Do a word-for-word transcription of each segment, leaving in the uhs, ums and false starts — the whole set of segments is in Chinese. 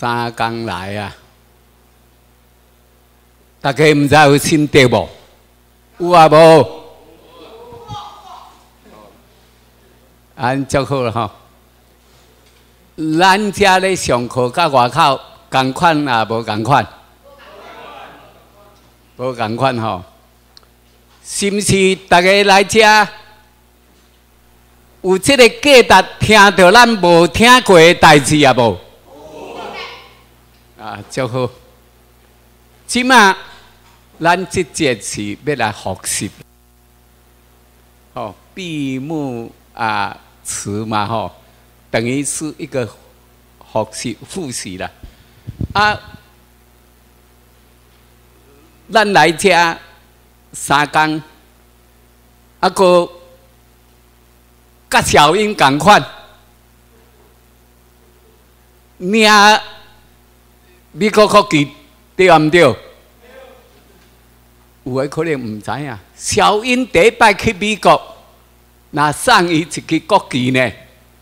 三工来啊！大家唔知有心得无？有啊无？安足好了吼。咱遮咧上课，甲外口共款啊，无共款？无共款吼。是毋是大家来遮有即个价值，听到咱无听过的代志啊无？啊，足好。即马咱即节是要来学习，哦，闭目啊词嘛吼，等于是一个学习复习啦。啊，咱来遮三工，啊个甲小英共款，领美国国旗对毋对？有诶可能毋知影，小英第一摆去美国，那送伊一支国旗呢？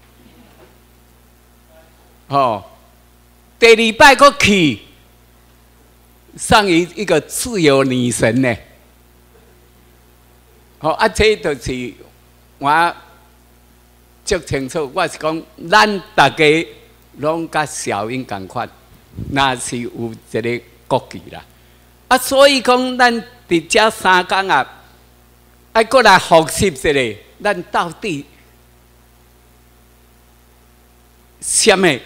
哦，第二摆国去，送伊一个自由女神呢？好、哦，啊，这就是我足清楚，我是讲，咱大家拢甲小英共款。那是有一个国旗啦，啊，所以讲咱伫遮三工啊，爱过来学习一下，咱到底什么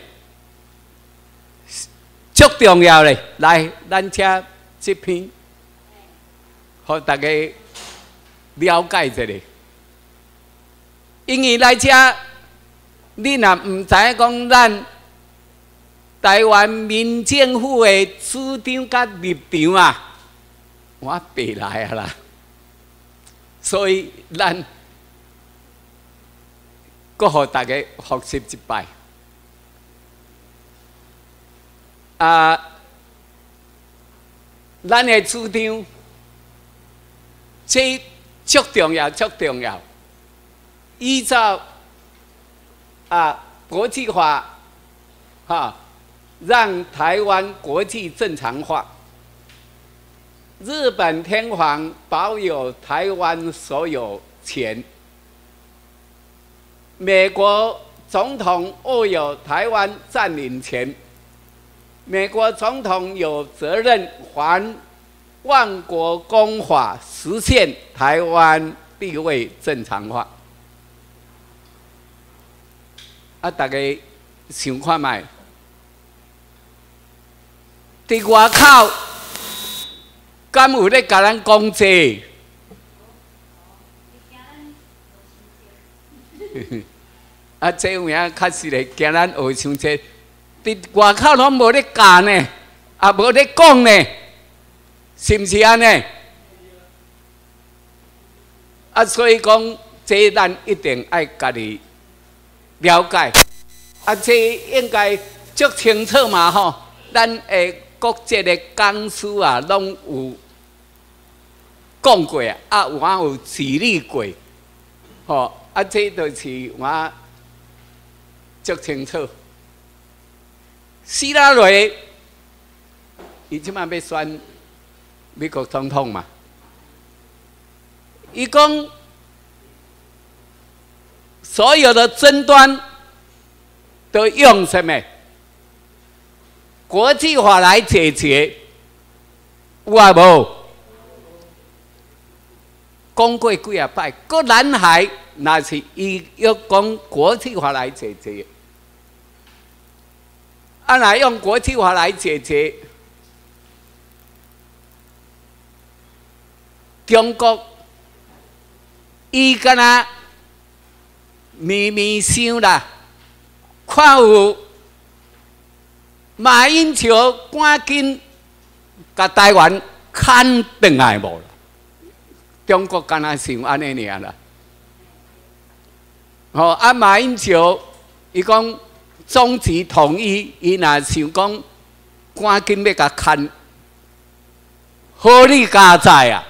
足重要嘞？来，咱遮这篇，互大家了解一下。因为来遮，你若毋知影讲咱。台湾民政府的主张甲立场啊，我背来啊啦，所以咱阁互大家学习一摆。啊，咱的主张，这足重要，足重要。依照啊国际法，哈。让台湾国际正常化。日本天皇保有台湾所有权。美国总统握有台湾占领权。美国总统有责任还万国公法，实现台湾地位正常化。啊，大家想看卖？伫外口，敢有咧甲咱讲这？啊，这有影确实咧，惊咱学伤济。伫外口拢无咧教呢，也无咧讲呢，是毋是安尼？啊，所以讲，这咱一定爱家己了解。啊，这应该足清楚嘛吼，咱会。国际的讲师啊，拢有讲过啊，我有举例过，吼、哦、啊，这就是我足清楚。希拉蕊，伊即摆要选美国总统嘛？伊讲所有的争端都用什么？国际法来解决，有啊无？讲过几啊摆，个南海那是伊要讲国际法来解决，啊，若用国际法来解决，中国伊敢若咪咪想啦，看有。马英九赶紧甲台湾砍转来无啦？中国敢若想安尼尔啦。吼、哦、啊，马英九伊讲终极统一，伊若想讲赶紧要甲砍，好你家知啊！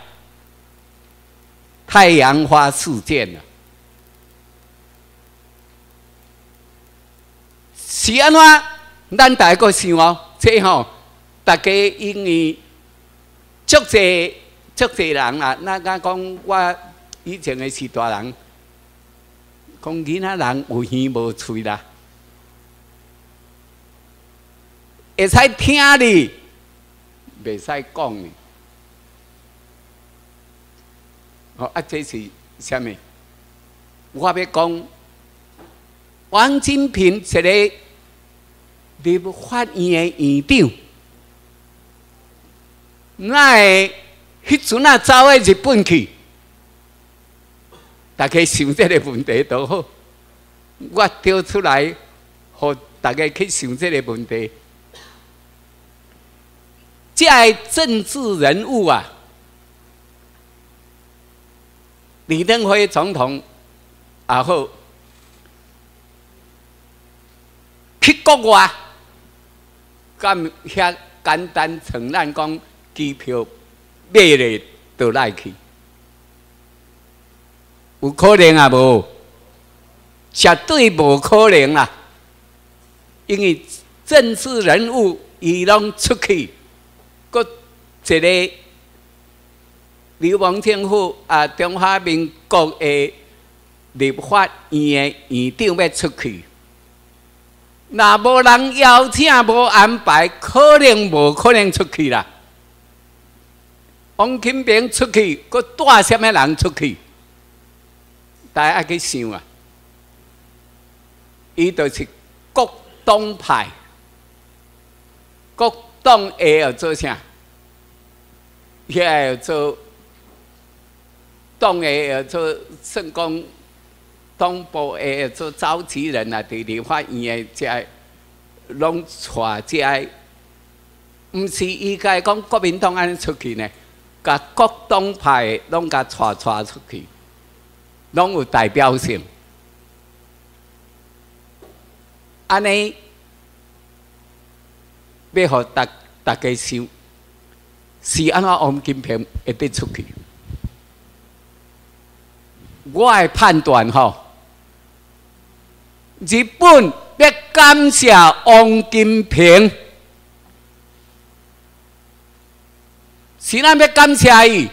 太阳花事件啊，是安怎？ 咱大家个想哦，这吼，大家因为足济足济人啦，那甲讲我以前的是大人，讲囡仔人有耳无喙啦，会使听哩，袂使讲哩。哦，啊，这是啥物？我要讲，王金平一个立法院的院长，那会迄阵啊走去日本去，大家想这个问题都好，我调出来，互大家去想这个问题。这个政治人物啊，李登辉总统也好，去国外，敢遐简单承认讲机票买了就来去，有可能啊无？绝对无可能啦！因为政治人物伊拢出去，搁一个流氓政府啊，中华民国的立法院的院长要出去，若无人邀请、无安排，可能无可能出去啦。王金平出去，佮带什么人出去？大家爱去想啊！伊就是国党派，国党会要做啥？遐要做党会要做，算讲党部会要做召集人啊，伫立法院的遮拢带遮，毋是伊家讲国民党安尼出去呢，甲国党派拢甲带带出去，拢有代表性。安尼要互大大家想，是安怎王金平会得出去？我的判断吼，日本要感谢王金平，是咱要感谢伊。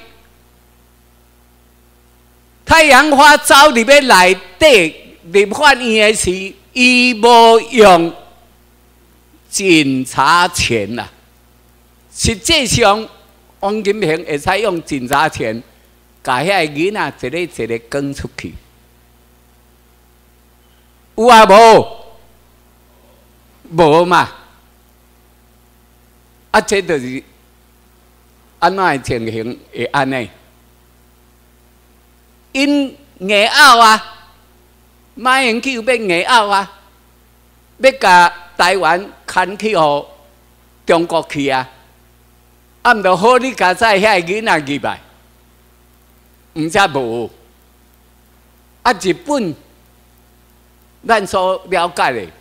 太阳花走入要内底立法院的时，伊无用警察权啦。实际上，王金平会使用警察权，把遐个囡仔一个一个赶出去。有啊无？无嘛？啊，这就是安怎的情形会安尼？因硬拗啊！马英九要硬拗啊！要甲台湾牵去互中国去啊！啊，毋着好你家在遐个囡仔入来，毋则无。啊，日本咱所了解的，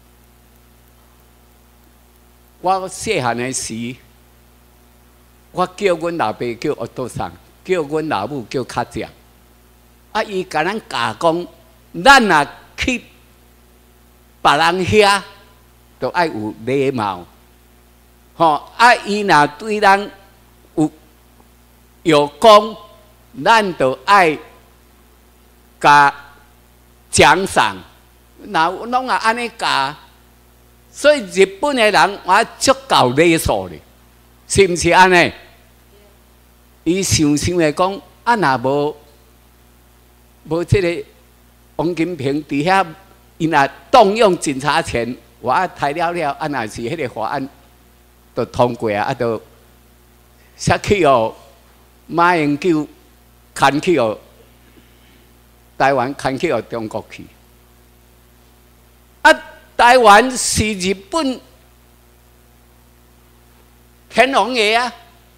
我细汉的时，我叫阮老爸叫奥多桑，叫阮老母叫卡酱。啊，伊甲咱教讲，咱若去别人遐，就爱有礼貌。吼，啊，伊若对咱有有功，咱就爱甲奖赏。若拢也安尼教，所以日本的人我足够礼数哩，是毋是安尼？伊想想的讲，啊，若无。无这个王金平伫遐，伊若动用警察权，我啊抬了了，啊若是迄个法案就通过啊，啊就杀去哦，马英九牵去哦，台湾牵去哦中国去。啊，台湾是日本天皇的啊，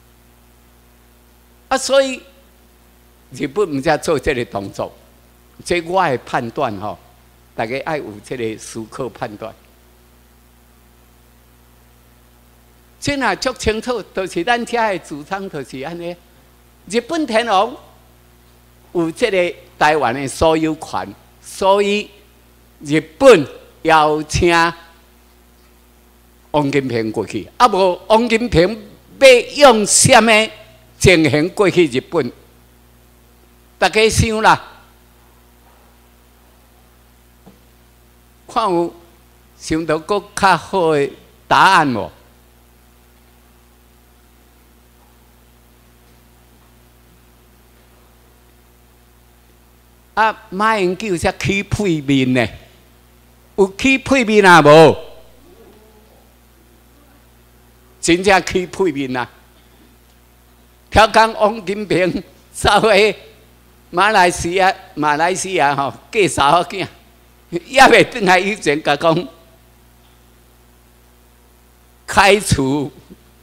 啊所以日本毋才做这个动作。这我的判断吼，大家爱有这个思考判断。这若足清楚，就是咱遮的主张，就是安尼。日本天皇有这个台湾的所有权，所以日本邀请王金平过去，啊无王金平要用什么情形过去日本？大家想啦，看有想到搁较好的答案无？啊，马英九才起配面呢，有起配面啊无？真正起配面啊！调讲王金平走去马来西亚，马来西亚吼嫁三个囝，也未转来以前甲讲开除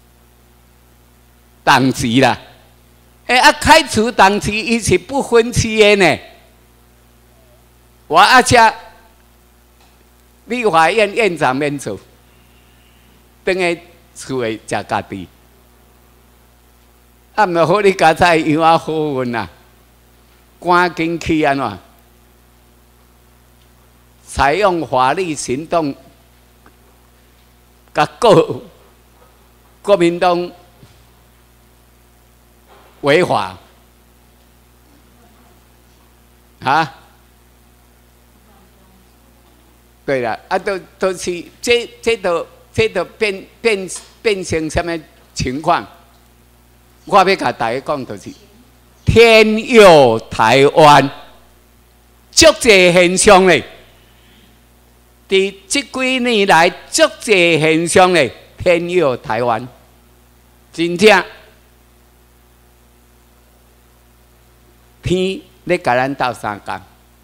党籍啦。诶、欸、啊，开除党籍伊是不分期的呢。我阿且立法院院长免做，等下厝诶食家己。啊，毋好你家在样啊好运啊，赶紧去安怎？采用法律行动，甲告国民党违法啊！对啦，啊，都都是这这都这都变变变成什么情况？我要甲大家讲，就是天佑台湾，足济现象嘞。伫这几年来，足济现象嘞，天佑台湾，真正天咧甲咱斗相共。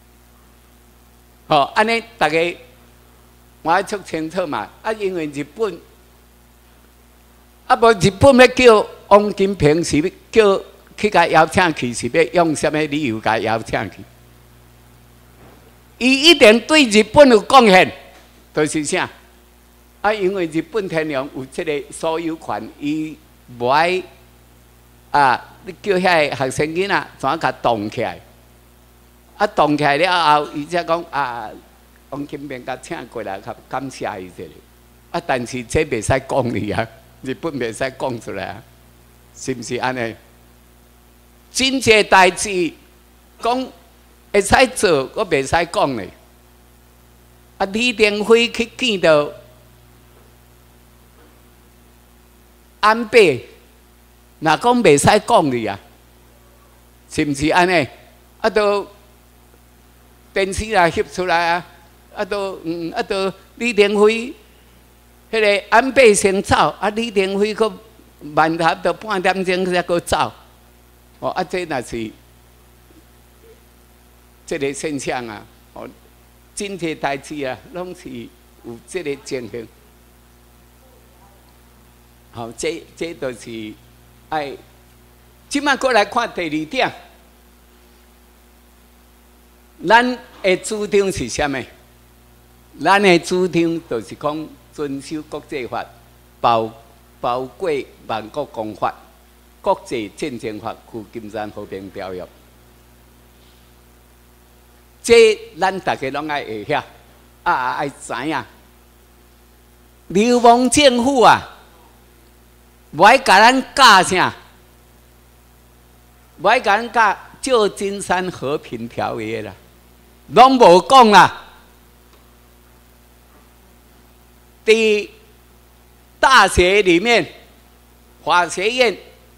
哦，安尼大家。我爱出清楚嘛，啊，因为日本，啊无日本要叫王金平是要叫去甲邀请去，是要用什么理由甲邀请去？伊一定对日本有贡献，就是啥？啊，因为日本天皇有这个所有权，伊无爱啊，你叫遐个学生囡仔怎啊甲动起来？啊，动起来了后，伊才讲啊。王金平甲请过来，较感谢伊一下。啊，但是这袂使讲你啊，日本袂使讲出来啊，是毋是安尼？真济代志讲会使做，我袂使讲嘞。啊，李登辉去见到安倍，若讲袂使讲你啊，是毋是安尼？啊，都电视也翕出来啊。啊，都嗯，啊，都李登辉，迄个安倍先走，啊，李登辉佫慢下到半点钟才佫走，哦，啊，这若是这个现象啊，哦，真济代志啊，拢是有这个情形。好、哦，这这都是爱，即摆过来看第二点，咱的主张是啥物？咱的主张就是讲遵守国际法，包包括万国公法、国际战争法、旧金山和平条约。这咱大家拢爱会晓，啊爱知影。流氓政府啊，无爱甲咱教啥，无爱甲咱教旧金山和平条约啦，拢无讲啦。在大学里面，法学院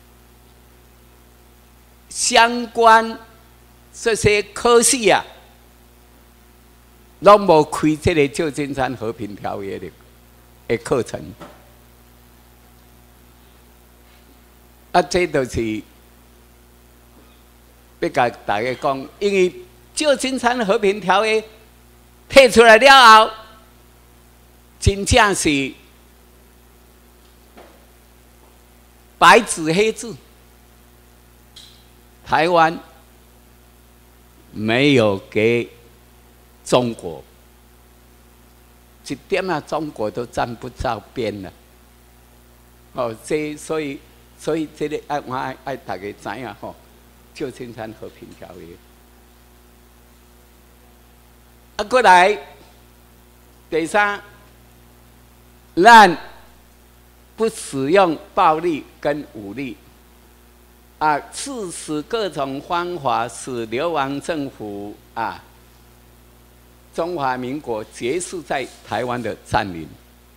相关这些科系啊，拢无开这个旧金山和平条约的的课程。啊，这就是要甲大家讲，因为旧金山和平条约提出来了后。真正是白纸黑字，台湾没有给中国一点啊，中国都沾不着边了。哦，这所以所以这个爱我爱爱大家知影吼，旧金山和平条约。啊，过来第三。咱不使用暴力跟武力，啊，致使各种方法使流亡政府啊，中华民国结束在台湾的占领。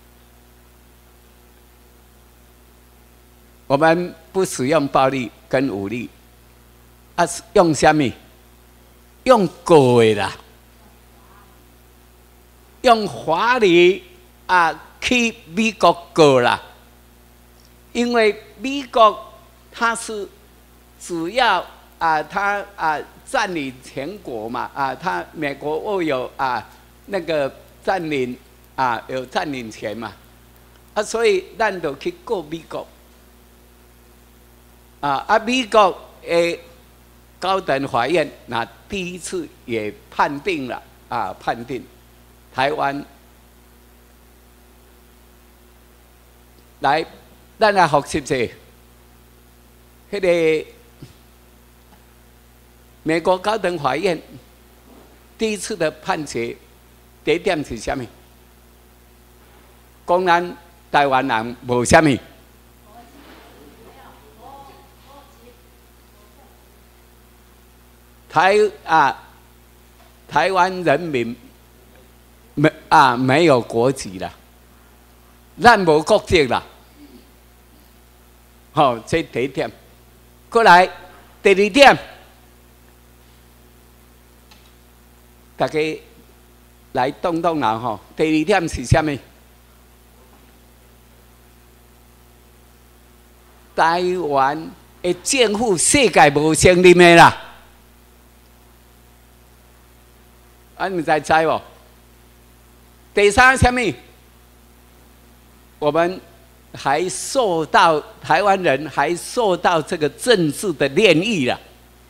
我们不使用暴力跟武力，啊，用什么？用告的啦，用法律啊去美国告啦。因为美国它是主要啊，它啊占领全国嘛啊，它美国握有啊那个占领啊有占领权嘛啊，所以咱就去告美国啊啊，美国诶高等法院那第一次也判定了啊，判定台湾来。咱来复习者，迄个美国高等法院第一次的判决，第一点是啥物？讲咱台湾人无啥物，台啊，台湾人民没啊没有国籍啦，咱无国籍啦。好、哦，这第一点。过来，第二点，大家来动动脑吼。第二点是啥物？台湾的政府世界无承认的啦。啊，你在猜无？第三啥物？我们。还受到台湾人还受到这个政治的炼狱了。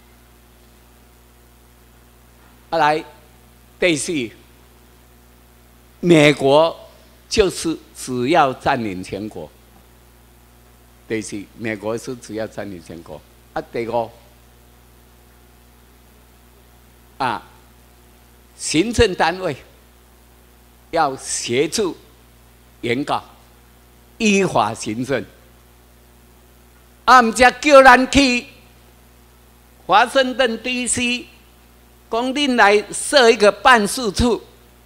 啊，来，第四，美国就是只要占领全国。第四，美国是只要占领全国。啊，第五，啊，行政单位要协助原告。依法行政，啊，唔则叫咱去华盛顿 D C， 讲恁来设一个办事处。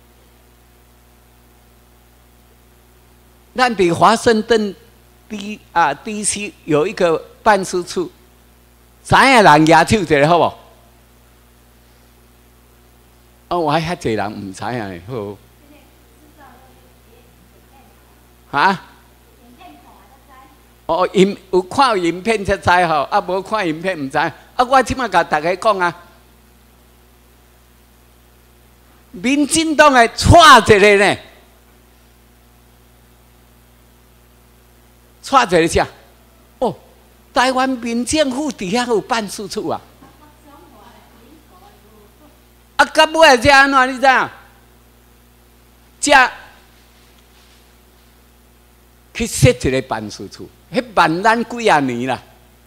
咱伫华盛顿 D 啊 D C 有一个办事处，知影人举手一下好无？哦，我还遐济人唔知影嘞，好。啊？哦，影有看影片才知吼，啊无看影片唔知。啊，我即马甲大家讲啊，民进党诶错一个呢，错一个啥？哦，台湾民政府底下有办事处啊。啊，到尾才安怎？你知影？才去设一个办事处。迄办咱几啊年啦，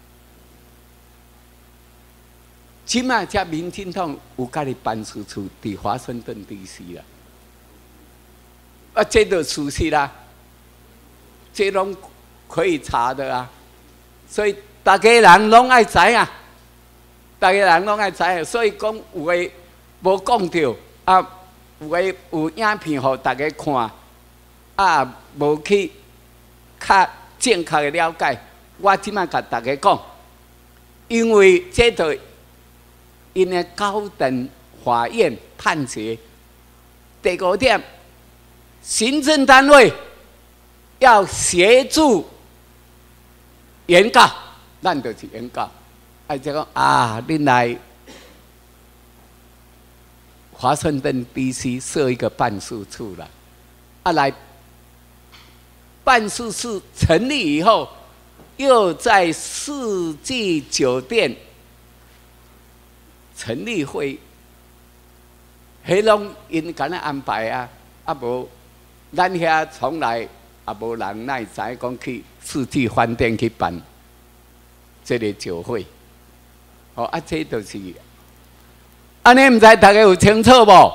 即马才民进党有家己办事处伫华盛顿 D C 啦，啊，这就事实啦，这拢可以查的啊，所以大家人拢爱知啊，大家人拢爱知啊，所以讲有诶无讲着啊，有诶有影片互大家看，啊，无去较。正确的了解，我即摆甲大家讲，因为这个因为高等法院判决第五点，行政单位要协助原告，咱就是原告，啊，就讲啊，恁来华盛顿 D C 设一个办事处啦，啊来。办事处成立以后，又在世纪酒店成立会，迄拢因敢若安排啊，啊无，咱遐从来也无人哪会知讲去世纪饭店去办这个酒会，哦啊，这就是，安尼唔知大家有清楚无？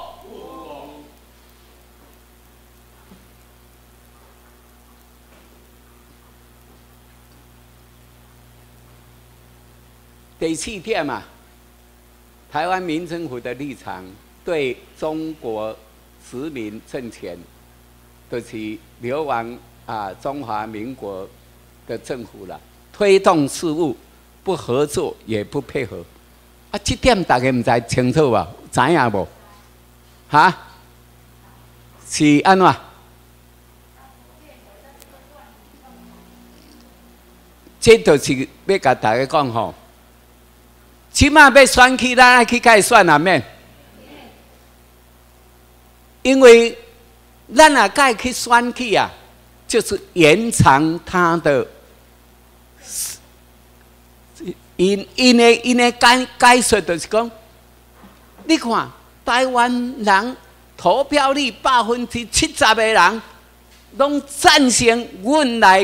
第四点嘛，台湾民政府的立场对中国殖民政权，就是流亡啊中华民国的政府啦，推动事务不合作也不配合。啊，这点大家唔知清楚吧？知影无？哈？是安怎？这就是要甲大家讲吼，起码要选举，咱爱去甲选啊免？因为咱啊甲去选举啊，就是延长他的。因因的因的解解说就是讲，你看台湾人投票率百分之七十的人，拢赞成阮来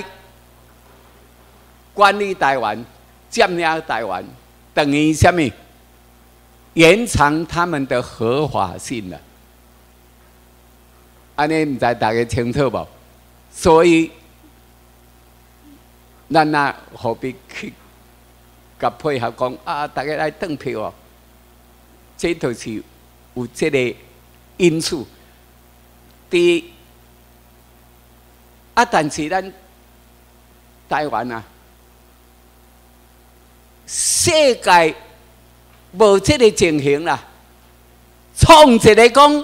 管理台湾、占领台湾，等于什么？延长他们的合法性了。安尼唔知大家清楚无？所以，咱啊何必去？甲配合讲啊，大家来投票哦，这就是有这个因素。第一啊，但是咱台湾啊，世界无这个情形啦，创一个讲，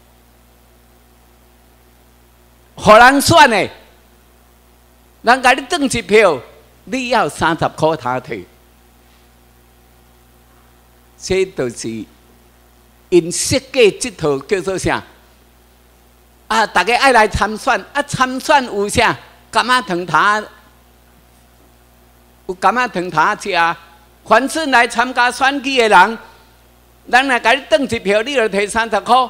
互人选的，人甲你投一票，你要三十块他退。这就是因设计这套叫做啥？啊，大家爱来参选，啊，参选有啥？柑仔糖塔，有柑仔糖塔吃。凡是来参加选举的人，人来甲你投一票，你就摕三十块。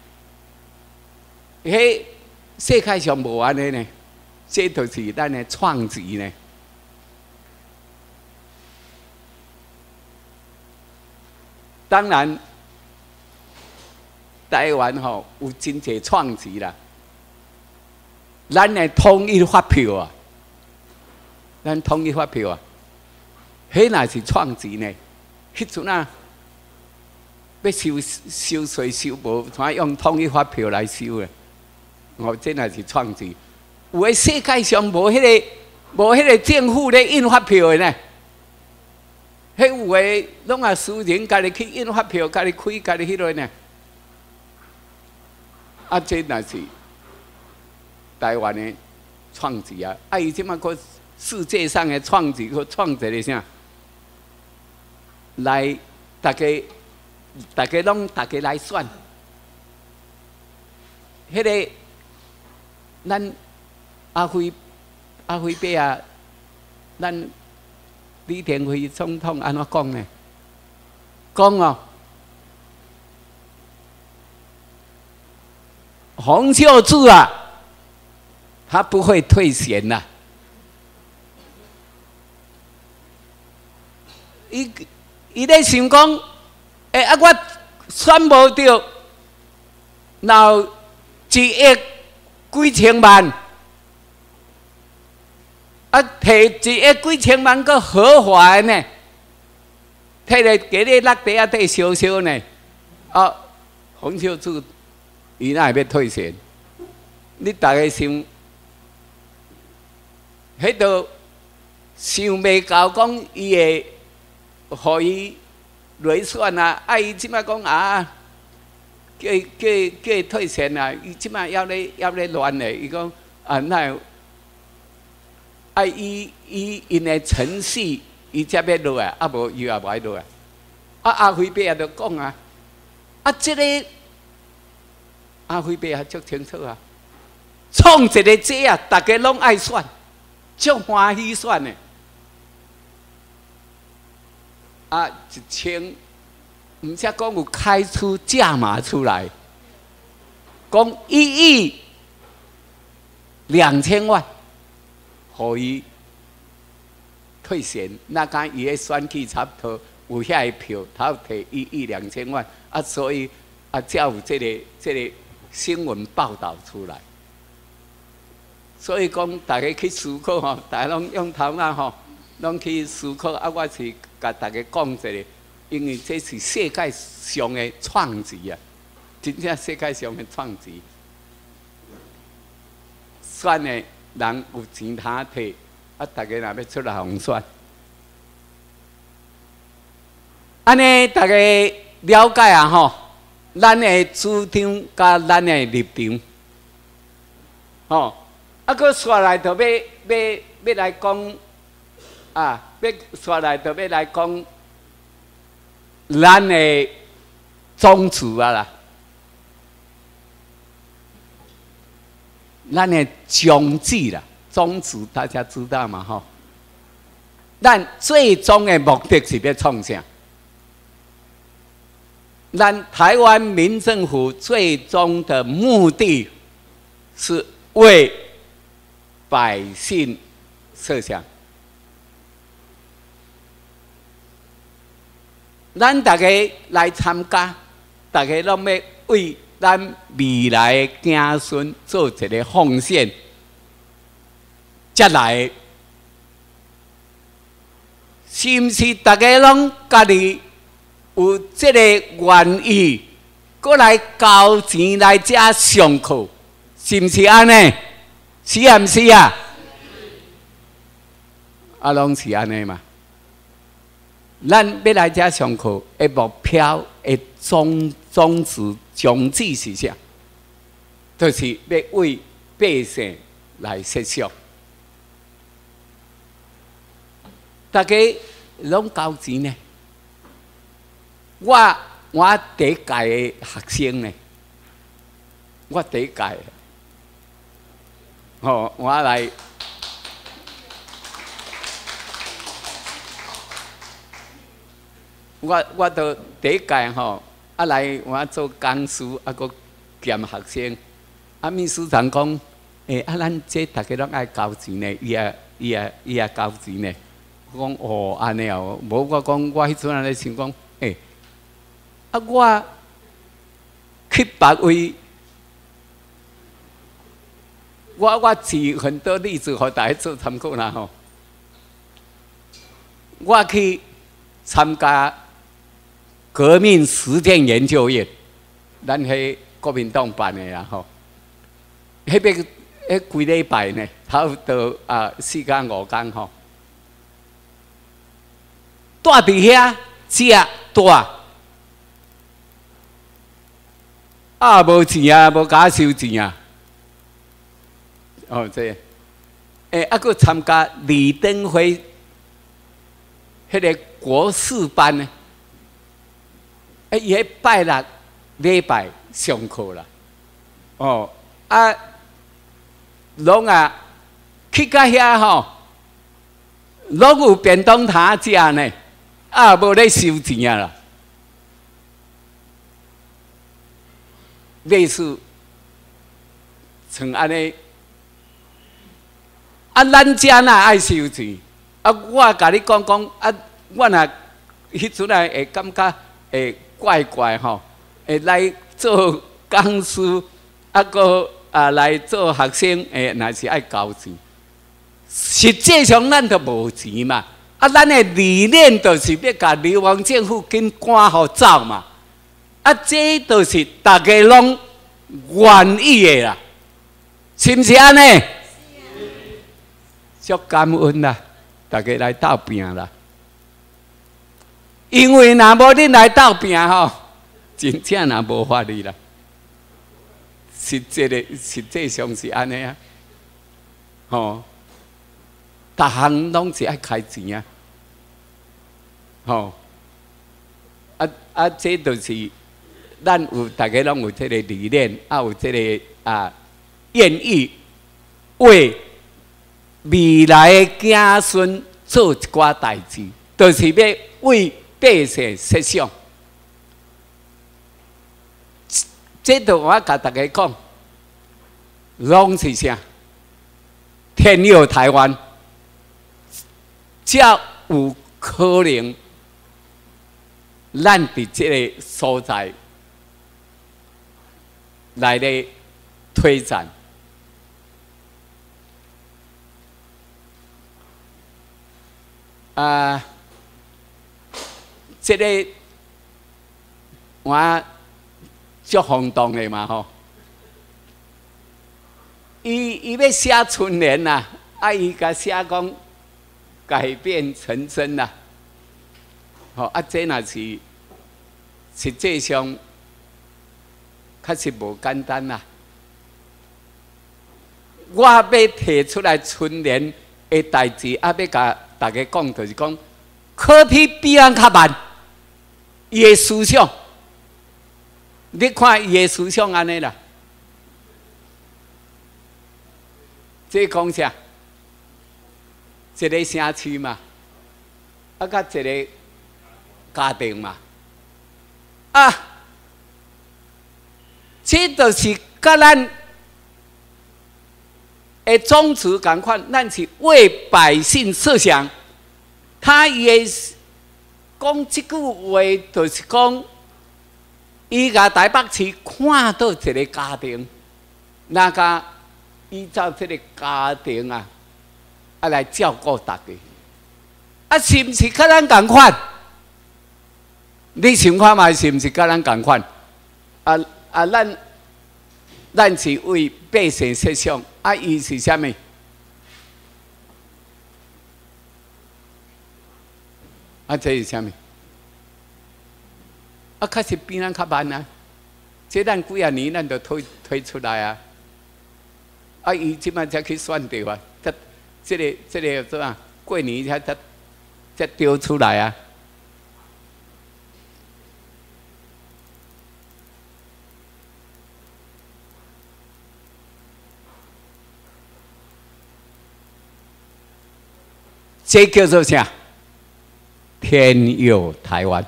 迄世界上无安尼呢，这就是咱的创举呢。当然，台湾吼有真侪创举啦。咱的统一发票啊，咱统一发票啊，迄若是创举呢？迄阵啊，要收收税收无，怎用统一发票来收咧？哦，这若是创举。有诶世界上无迄个无迄个政府咧印发票的呢？迄有诶，拢啊私人家己去印发票，家己开，家己迄落呢。啊，这若是台湾的创举啊！啊，伊即马个世界上的创举，个创一个啥？来，大家，大家拢大家来选。迄个，咱阿辉阿辉伯啊，咱。李登辉总统安怎讲呢？讲哦，洪秀柱啊，他不会退选呐。伊伊咧想讲，诶啊，我选无着，然后一亿几千万。啊，摕一亿几千万个合法呢？摕来给你落地啊，地烧烧呢？啊，洪秀柱伊哪会要退选？你大家想，迄度想袂到讲伊会，互伊落选啊？啊，伊即摆讲啊，叫叫叫伊退选啊！伊即摆要咧要咧乱咧，伊讲啊，那。啊，伊伊因的程序，伊才要落来，啊无伊也无爱落来。啊，阿辉伯也著讲啊，啊，这个阿辉伯也足清楚啊，创一个这啊，大家拢爱选，足欢喜选的。啊，一千，毋则讲有开出价码出来，讲一亿两千万。互伊退选，那敢伊个选举差不多有遐个票，他摕一亿两千万啊，所以啊，才有这个这个新闻报道出来。所以讲，大家去思考吼，大家拢用头脑吼， 拢去思考。啊，我是甲大家讲一下，因为这是世界上的创举啊，真正世界上的创举。选的人有钱通摕，啊，大家若要出来互选，安尼大家了解啊吼，咱的主张甲咱的立场，吼，啊，佮刷来就要要要来讲啊，要刷来就要来讲咱的宗旨啊啦。咱的宗旨啦，宗旨大家知道嘛吼？咱最终的目的是要创啥？咱台湾民政府最终的目的是为百姓设想。咱大家来参加，大家拢要为咱未来的子孙做一个奉献，才来，是毋是？大家拢家己有这个愿意，过来交钱来遮上课，是毋是安尼？是啊，毋是啊？啊，拢是安尼嘛。咱要来遮上课的目标的宗宗旨。宗旨是啥？就是要为百姓来设想。大家拢交钱呢？我我第一届的学生呢？我第一届，哦，我来。我我都第一届吼。啊来，我做讲师，啊个兼学生。啊，秘书长讲，诶、欸，啊，咱这大家拢爱交钱呢，伊也伊也伊也交钱呢。我讲哦，安尼哦，无我讲我迄阵安尼想讲，诶、欸，啊我去别位，我我举很多例子互大家做参考啦吼。我去参加。革命实践研究院，咱迄国民党办的啦吼，迄个迄几礼拜呢，差不多啊四天五天吼，住伫遐食住，啊无钱啊，无甲收钱啊，哦这，诶，啊佫参加李登辉迄个国事班呢。哎，伊迄拜六礼拜上课啦，哦啊，拢啊去到遐吼，拢有便当通食呢，啊无咧收钱啊啦，类似像安尼，啊咱遮哪爱收钱？啊我甲你讲讲，啊我若迄阵啊会感觉会。怪怪吼，会来做讲师，啊个啊来做学生，诶，若是爱交钱。实际上咱都无钱嘛，啊，咱的理念就是要甲流亡政府紧赶互走嘛，啊，这就是大家拢愿意的啦，是毋是安尼？足感恩啦，大家来斗拼啦。因为若无恁来斗拼吼，真正若无法律啦。实际的实际上是安尼啊，吼，逐项拢是爱开钱啊，吼，啊啊，这就是咱有大家拢有这个理念，啊有这个啊愿意为未来的子孙做一寡代志，就是要为百姓设想。这度我甲大家讲，拢是啥？天佑台湾，才有可能咱伫这个所在来咧推展。 啊，这个我足轰动的嘛吼。伊伊要写春联呐，啊，伊甲写讲改变成真啦。吼啊，这若是实际上确实无简单啦。我要提出来春联的代志，啊，要甲大家讲，就是讲，可比彼岸较慢，伊的思想，你看伊的思想安尼啦。这讲啥？一个城市嘛，啊，甲一个家庭嘛，啊，这就是甲咱的宗旨共款，咱是为百姓设想。他也讲这句话，就是讲，伊甲台北市看到一个家庭，那个依照这个家庭啊，啊来照顾大家，啊是毋是甲咱共款？你想看嘛？是毋是甲咱共款？啊啊，咱咱是为百姓设想，啊，伊是啥物？啊，这是啥物？啊，确实比咱较慢啊！这咱几啊年，咱就推推出来啊！啊，伊即摆才去选掉啊！这、这个、这个怎啊？过年才才才丢出来啊！这叫做啥？天佑台湾。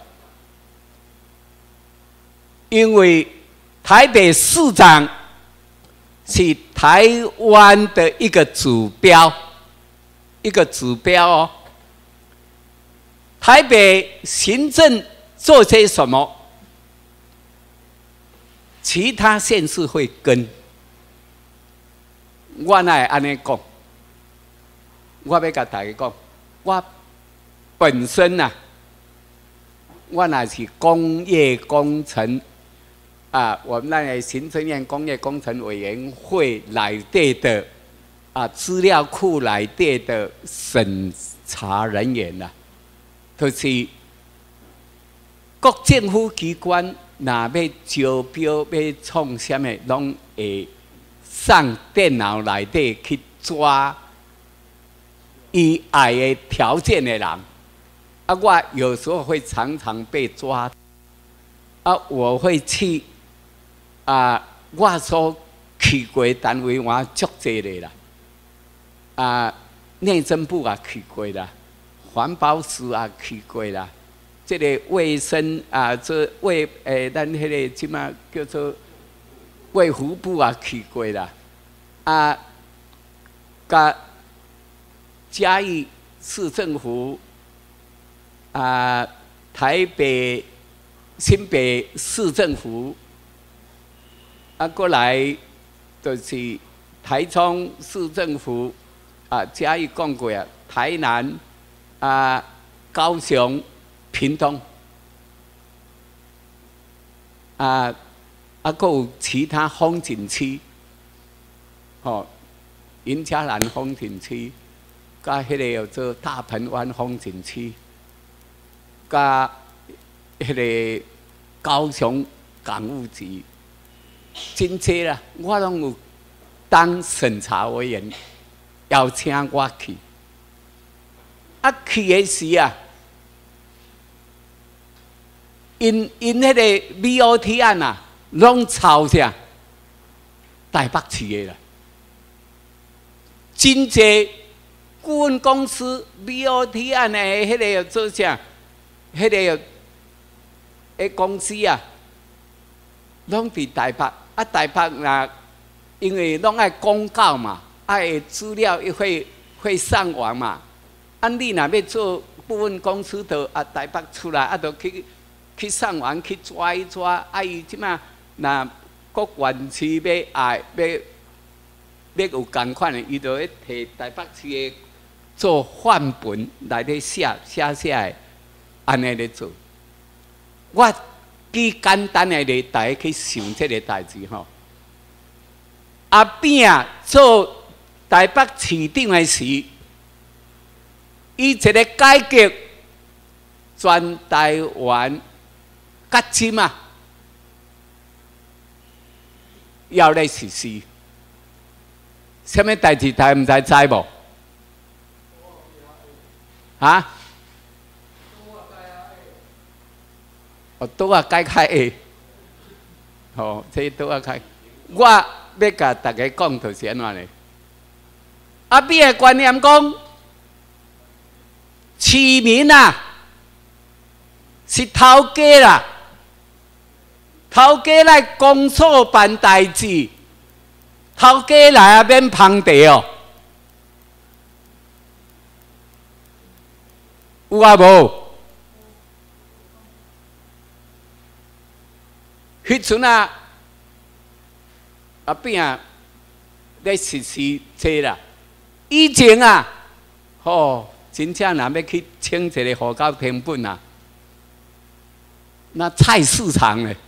因为台北市长是台湾的一个指标，一个指标哦。台北行政做些什么，其他县市会跟。我哪会安尼讲？我要甲大家讲，我本身呐、啊，我那是工业工程。啊，我们那个行政院工业工程委员会内底的啊资料库内底的审查人员呐、啊，就是各政府机关若要招标要创啥物，拢会上电脑内底去抓伊爱的条件的人。啊，我有时候会常常被抓，啊，我会去。啊，我所去过单位，我足济咧啦。啊，内政部也去过啦，环保署也去过啦。这个卫生啊，这卫诶，咱迄个即马叫做卫福部也去过啦。啊，甲嘉义市政府啊，台北、新北市政府。啊，过来就是台中市政府啊，嘉义讲过啊，台南啊，高雄、屏东啊，啊，还有其他风景区，哦，云嘉南风景区，甲迄个叫做大鹏湾风景区，甲迄个高雄港务局。真济啦，我拢有当审查委员，邀请我去。啊，去的时啊，因因迄个 V O T 案啊，拢抄啥？台北市的啦，真济顾问公司 V O T 案的迄个要做啥？迄个要诶公司啊。拢伫台北，啊台北啦，因为拢爱公告嘛，爱资料又会会上网嘛。啊，你若要做顾问公司，就啊台北出来，啊，就去去上网去抓一抓。啊，伊即马若各县市要爱要要有共款的，伊就要摕台北市的做范本来咧写写写的，安尼咧做。我举简单的例，大家去想这个代志吼。阿扁做台北市长的时，伊一个改革全台湾甲即嘛，要来实施。什么代志大家毋知知无？啊？哦，拄啊改开诶，吼，这拄啊开。我要甲大家讲就是安怎呢？阿扁诶观念讲，市民啊是头家啦，头家来公所办代志，头家来啊免旁地哦，有啊无？迄阵啊，阿扁啊，咧实施这啦。以前啊，吼，真正若要去请一个户口成本啊，那菜市场咧，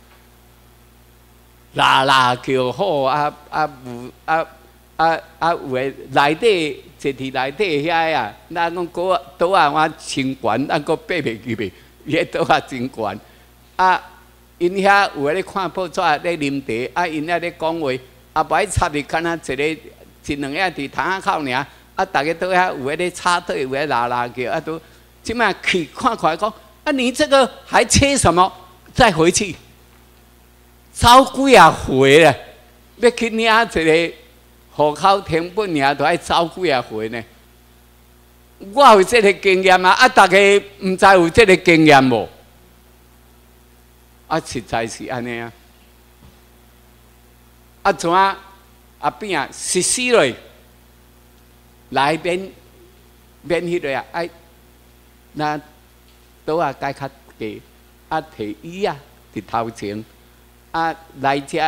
啦啦叫好啊啊有啊啊啊有诶内底坐伫内底遐啊，咱讲个倒啊我真悬，咱个爬袂去袂，伊迄倒啊真悬啊。因遐有诶咧看报纸咧啉茶，啊因遐咧讲话，啊无爱插入敢若一个一两个伫窗仔口尔，啊逐个倒遐有诶咧插队，有诶啦啦叫，啊都即摆去看看讲，啊你这个还切什么？再回去，走几啊回咧，要去领一个户口成本尔，都爱走几啊回呢？我有这个经验啊，啊逐个毋知有这个经验无？啊，实在是安尼啊！啊，怎啊阿扁啊实施落来免免迄个啊，哎，那倒啊改较低，啊摕椅啊伫头前，啊来遮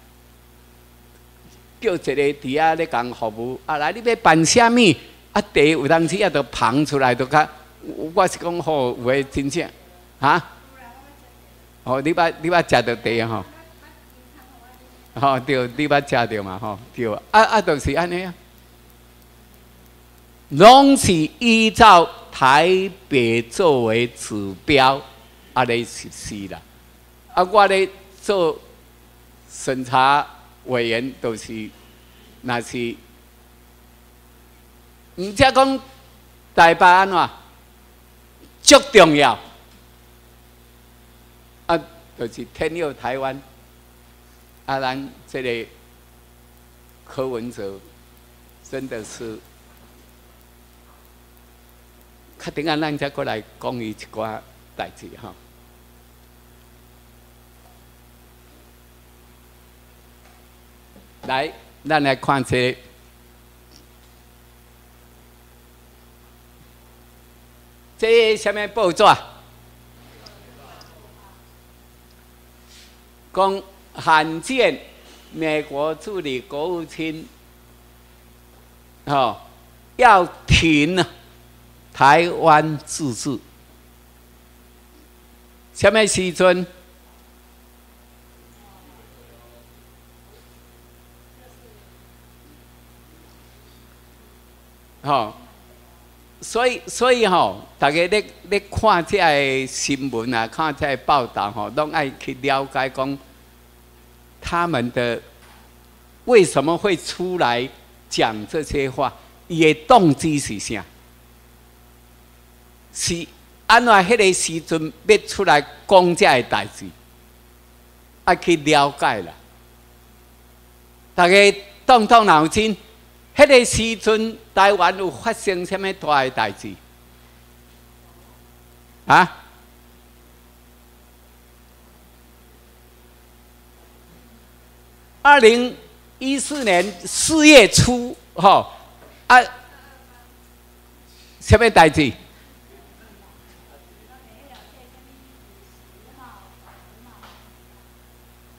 叫一个伫遐咧共服务，啊来你要办啥物？啊茶有当时啊都捧出来，都较我是讲好，有诶真正哈。哦，你捌你捌食到茶吼？吼对，你捌食到嘛吼？对，啊啊，就是安尼啊，拢是依照台北作为指标啊来实施啦。啊，我咧做审查委员，都是那是，毋则讲台北安怎足重要。啊，就是天佑台湾，啊，咱这个柯文哲真的是，确定啊，咱再过来讲伊一寡代志哈。来，咱来看这个。这什么报纸？讲罕见美国助理国务卿，哦，要停台湾自治。什么时阵？哦，所以所以吼、哦，大家咧咧看这个新闻啊，看这个报道吼、哦，拢爱去了解讲。他们的为什么会出来讲这些话？伊的动机是啥？是安怎迄个时阵要出来讲这个代志？爱去了解啦。大家动动脑筋，迄个时阵台湾有发生什么大的代志？啊？二零一四年四月初，吼啊，什么代志？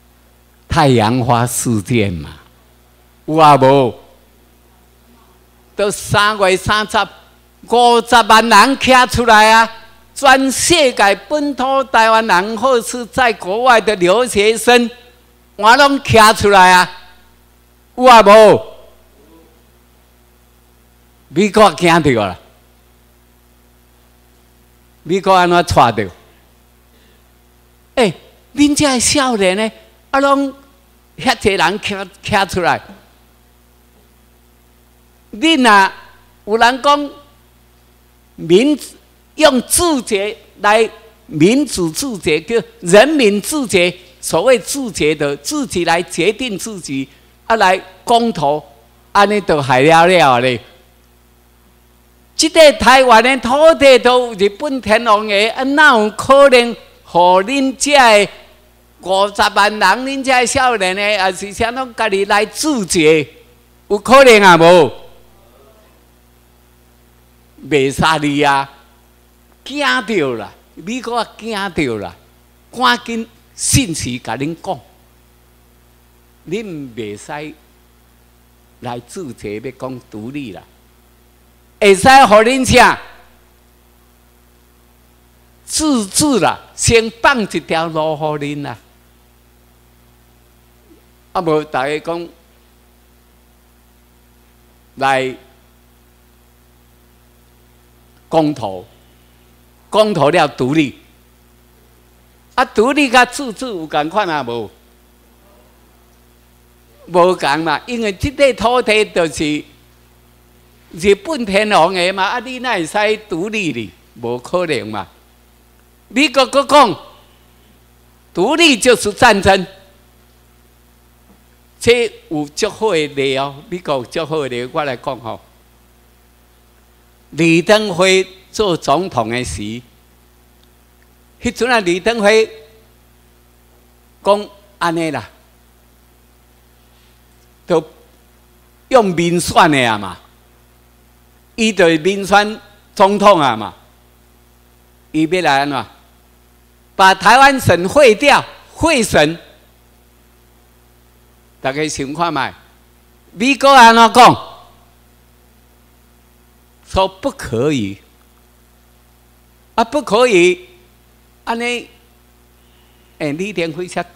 太阳花事件嘛，有啊无？ 到三月三十，五十万人徛出来啊！全世界本土台湾人，或是在国外的留学生，我拢徛出来啊！有啊无？美国惊到啦！美国安怎带到？哎，恁这少年呢，啊，拢遐济人徛徛出来。恁啊，有人讲民用自觉来民主自觉，叫人民自觉。所谓自觉的，自己来决定自己，啊，来公投，安尼就害了了咧。这个台湾的土地都日本天皇的，啊，哪有可能互恁这五十万人，恁这少年的，也是啥拢家己来自觉？有可能啊无？袂杀你啊！惊到啦，美国惊到啦，赶紧信息甲恁讲，恁袂使来自觉要讲独立啦。会使互恁啥自治啦，先放一条路互恁啦。啊无，大家讲来公投，公投了独立，啊，独立甲自治有共款啊无？无共嘛，因为这块土地就是日本天皇的嘛，啊，你哪会使独立哩？无可能嘛。美国佫讲，独立就是战争，这有足好的理由。美国有足好的理由，我来讲吼。李登辉做总统的时，迄阵啊，李登辉讲安尼啦，就用民选的啊嘛。伊就是民选总统啊嘛，伊要来安怎？把台湾省废掉，废省。大家想看卖，美国安怎讲？说不可以，啊不可以，安尼，哎，李登辉才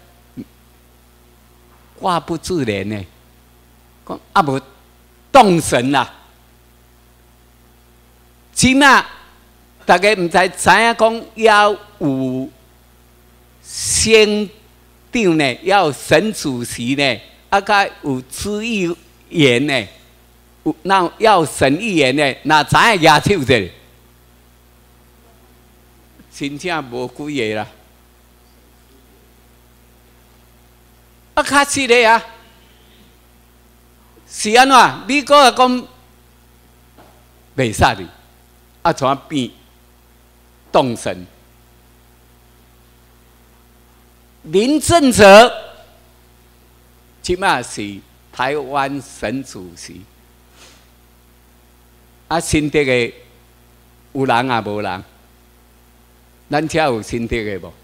话不自然呢，讲啊无动神啦。起码大家唔知知影讲要有县长呢，要有省主席呢，啊，甲有知议员呢，有那要省议员呢，哪知影举手者？真正无几个啦。啊，确实的啊，是安怎？美国啊讲袂使哩。啊，怎变动神？林正哲起码是台湾省主席，啊，新竹的有人啊无人？咱遮有新竹的无？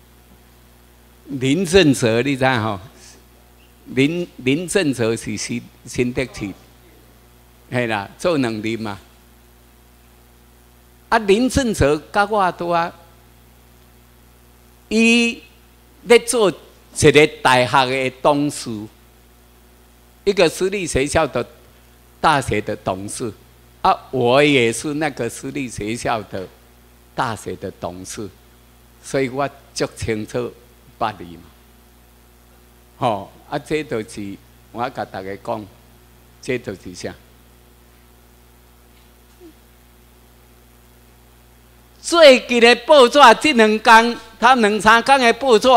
林正哲你知吼？林林正哲是新新竹市，系啦，做两年嘛。啊，林正哲甲我拄啊，伊咧做一个大学的董事，一个私立学校的大学的董事。啊，我也是那个私立学校的大学的董事，所以我足清楚捌你嘛。吼，啊，这就是我甲大家讲，这就是啥？最近的报纸，这两天，他两三天的报纸，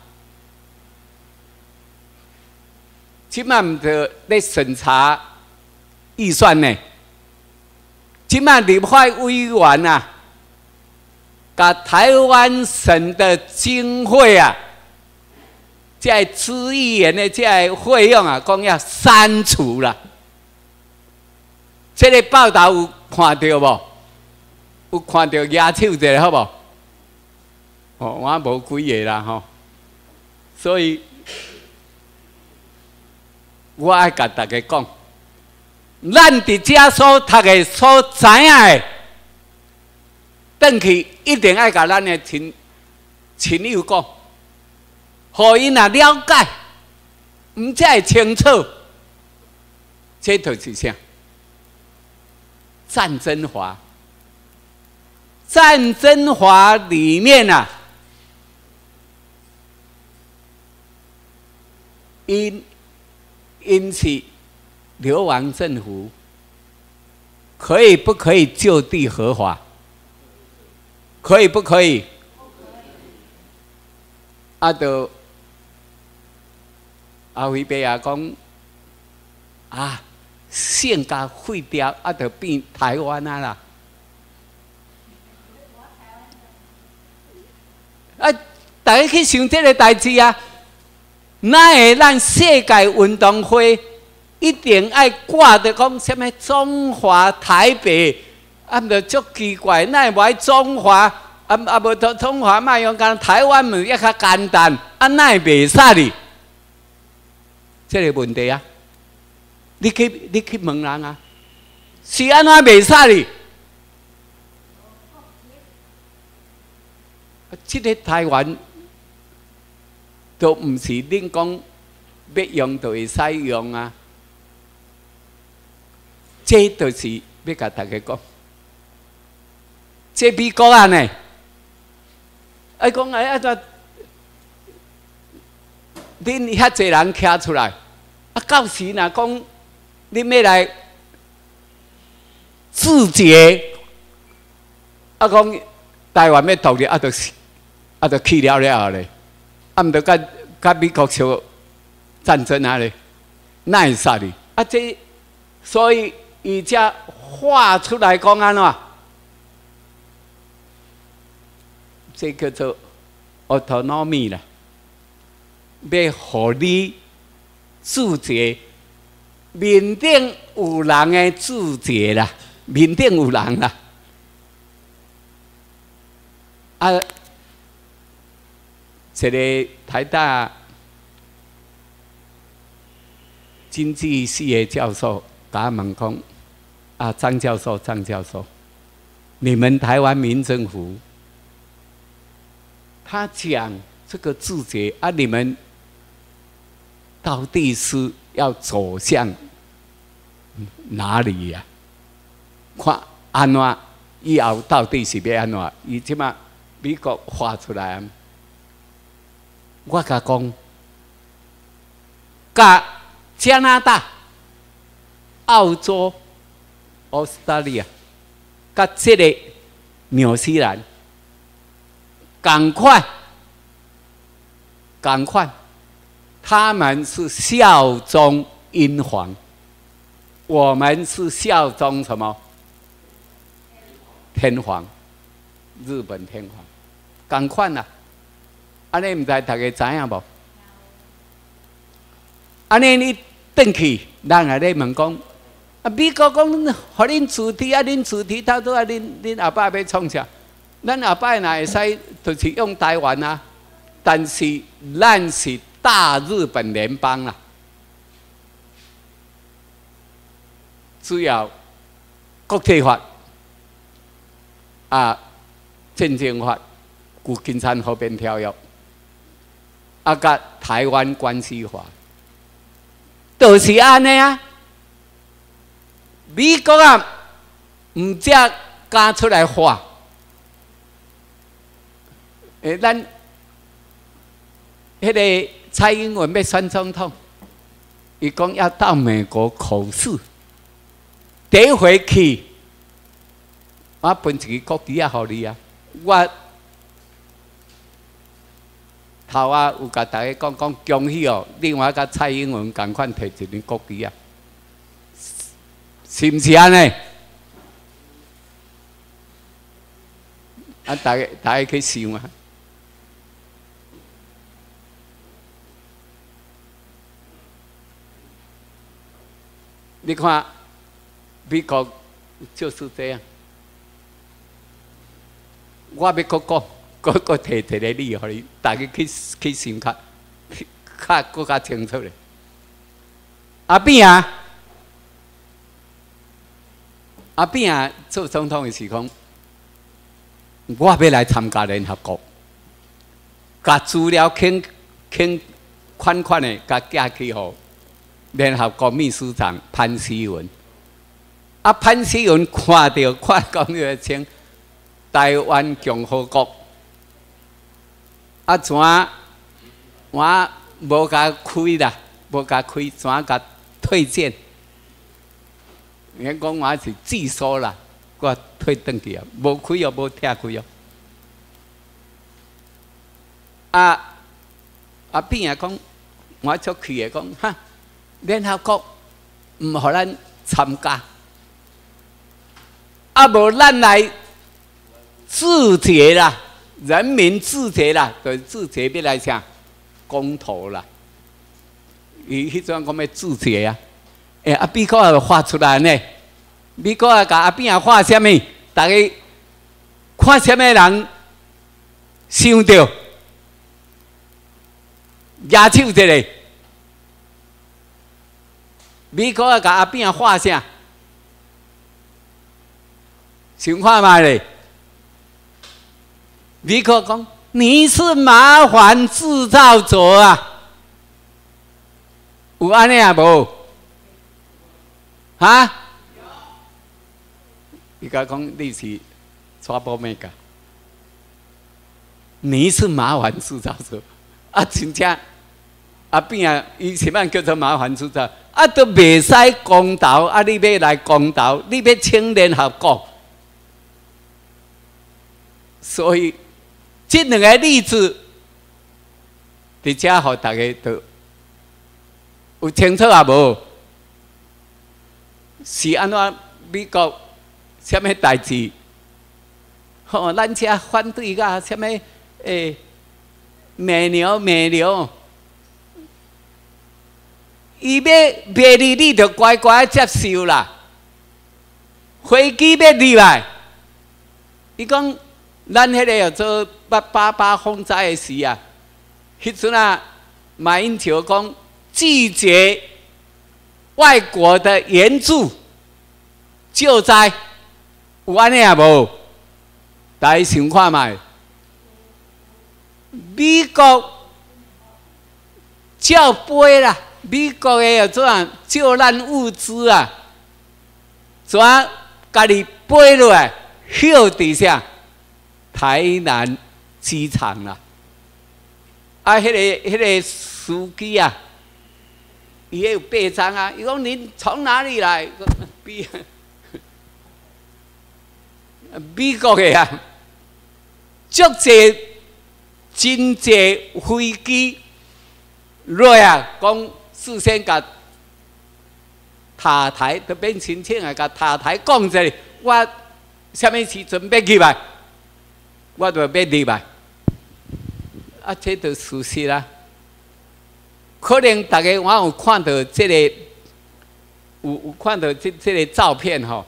即摆唔着咧审查预算呢。即摆立法委员啊，把台湾省的经费啊，这资源的这费用啊，讲要删除了。这个报道有看到无？有看到举手者好无？哦，我无几个啦吼，所以我爱甲大家讲， 咱伫遮所读的、所知影的，转去一定爱甲咱的亲亲友讲，互因啊了解，毋才会清楚。这就是啥？战争法。战争法里面啊，因因此流亡政府可以不可以就地合法？可以不可以？啊，就阿辉伯也讲啊，县甲废掉，啊，就变台湾啊啦。啊，大家去想这个代志啊，哪会咱世界运动会一定爱挂着讲什么中华台北？啊，毋着足奇怪，哪会无爱中华？啊啊，无中中华卖用讲台湾物也较简单，啊，哪会袂使哩？这个问题啊，你去你去问人啊，是安怎袂使哩？这个台湾都唔是恁讲要用就会使用啊，这就是要甲大家讲，这美国啊呢，哎讲哎啊怎，恁遐济人徛出来，啊到时若讲恁要来自决，啊讲台湾要独立，啊就是。啊，就去了了咧，啊，毋着甲甲美国相战争啊咧，哪会使哩？啊，这所以伊才画出来讲安怎？这叫做 autonomy 啦，要互你自决，面顶有人的自决啦，面顶有人啦，啊。一个台大经济系的教授甲我问讲：“啊，张教授，张教授，你们台湾民政府，他讲这个自决啊，你们到底是要走向哪里呀、啊？看安怎以后到底是要安怎？伊即马美国画出来啊！”我甲讲，甲加拿大、澳洲、澳大利亚，甲这个纽西兰，赶快，赶快，他们是效忠英皇，我们是效忠什么？天皇，日本天皇，赶快啦！安尼毋知大家知影无？安尼你转去，人也咧问讲，啊，美国讲，互恁自提啊，恁自提，他都啊，恁恁阿爸要创啥？咱阿爸若会使，就是用台湾啊，但是咱是大日本联邦啦，只要国际法啊，战争法、旧金山和平条约。啊，甲台湾关系法，就是安尼啊。美国啊，毋只敢出来画，诶，咱迄个蔡英文要选总统，伊讲要到美国口试，第一回去，我分一个国旗啊，互你啊，我。头啊，有甲大家讲讲恭喜哦！另外甲蔡英文共款摕一张国旗啊，是毋是安尼？啊，大家大家去想啊！你看，美国就是这样。我要搁讲。个个提一个例，互你大家去去想较较更较清楚咧。阿扁啊， 阿扁啊做总统的时讲，我要来参加联合国，把资料倾倾款款的，甲寄去互联合国秘书长潘希文。啊，潘希文看到看讲要请台湾共和国，啊，怎我无甲开啦，无甲开，怎甲推荐？人讲我是自首啦，我退转去啊，无开哦，无拆开哦。啊，啊边啊讲，我出去诶讲，哈，联合国毋互咱参加，啊无咱来自决啦，人民自决啦，就自决要来啥公投啦。伊迄阵讲要自决啊。诶、欸，啊，美国也画出来呢。美国也甲阿扁也画啥物？大家看啥物人想到举手一个。美国也甲阿扁也画啥？想看卖咧？美国讲你是麻烦制造者啊，有安尼啊无？啊？伊甲讲你是 troublemaker， 你是麻烦制造者啊！真正阿扁啊，伊什么叫做麻烦制造？啊，都袂使公投啊！你要来公投，你要请联合国，所以这两个例子，伫遮互大家都有清楚啊无？是安怎美国什么代志？吼，咱遮反对甲什么诶，美牛美牛，伊要卖你，你就乖乖接受啦。飞机要入来，伊讲咱迄个做八八八风灾的时啊，迄阵啊，马英九讲拒绝外国的援助救灾，有安尼啊无？大家想看卖，美国照飞啦，美国的怎样救咱物资啊？怎样家己飞落来，休伫啥？台南机场啦。啊，迄、那个、迄、那个司机啊。伊也有背章啊！伊讲您从哪里来？美美国的啊，足济真济飞机落啊，讲事先甲塔台都变亲戚啊，甲塔台讲者，我什么时阵要入来，我就要入来。啊，这就事实啦。可能大家我有看到这个，有有看到这这个照片吼。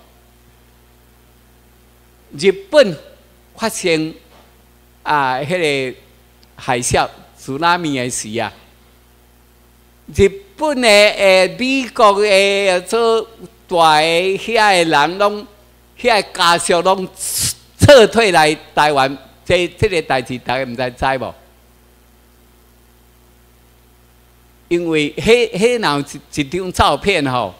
日本发生啊，迄、那个海啸、苏拉米的时啊，日本的诶、美国的做大的遐个人拢，遐个家属拢撤退来台湾，这这个代志大家毋知知无？因为迄迄若有一一张照片吼，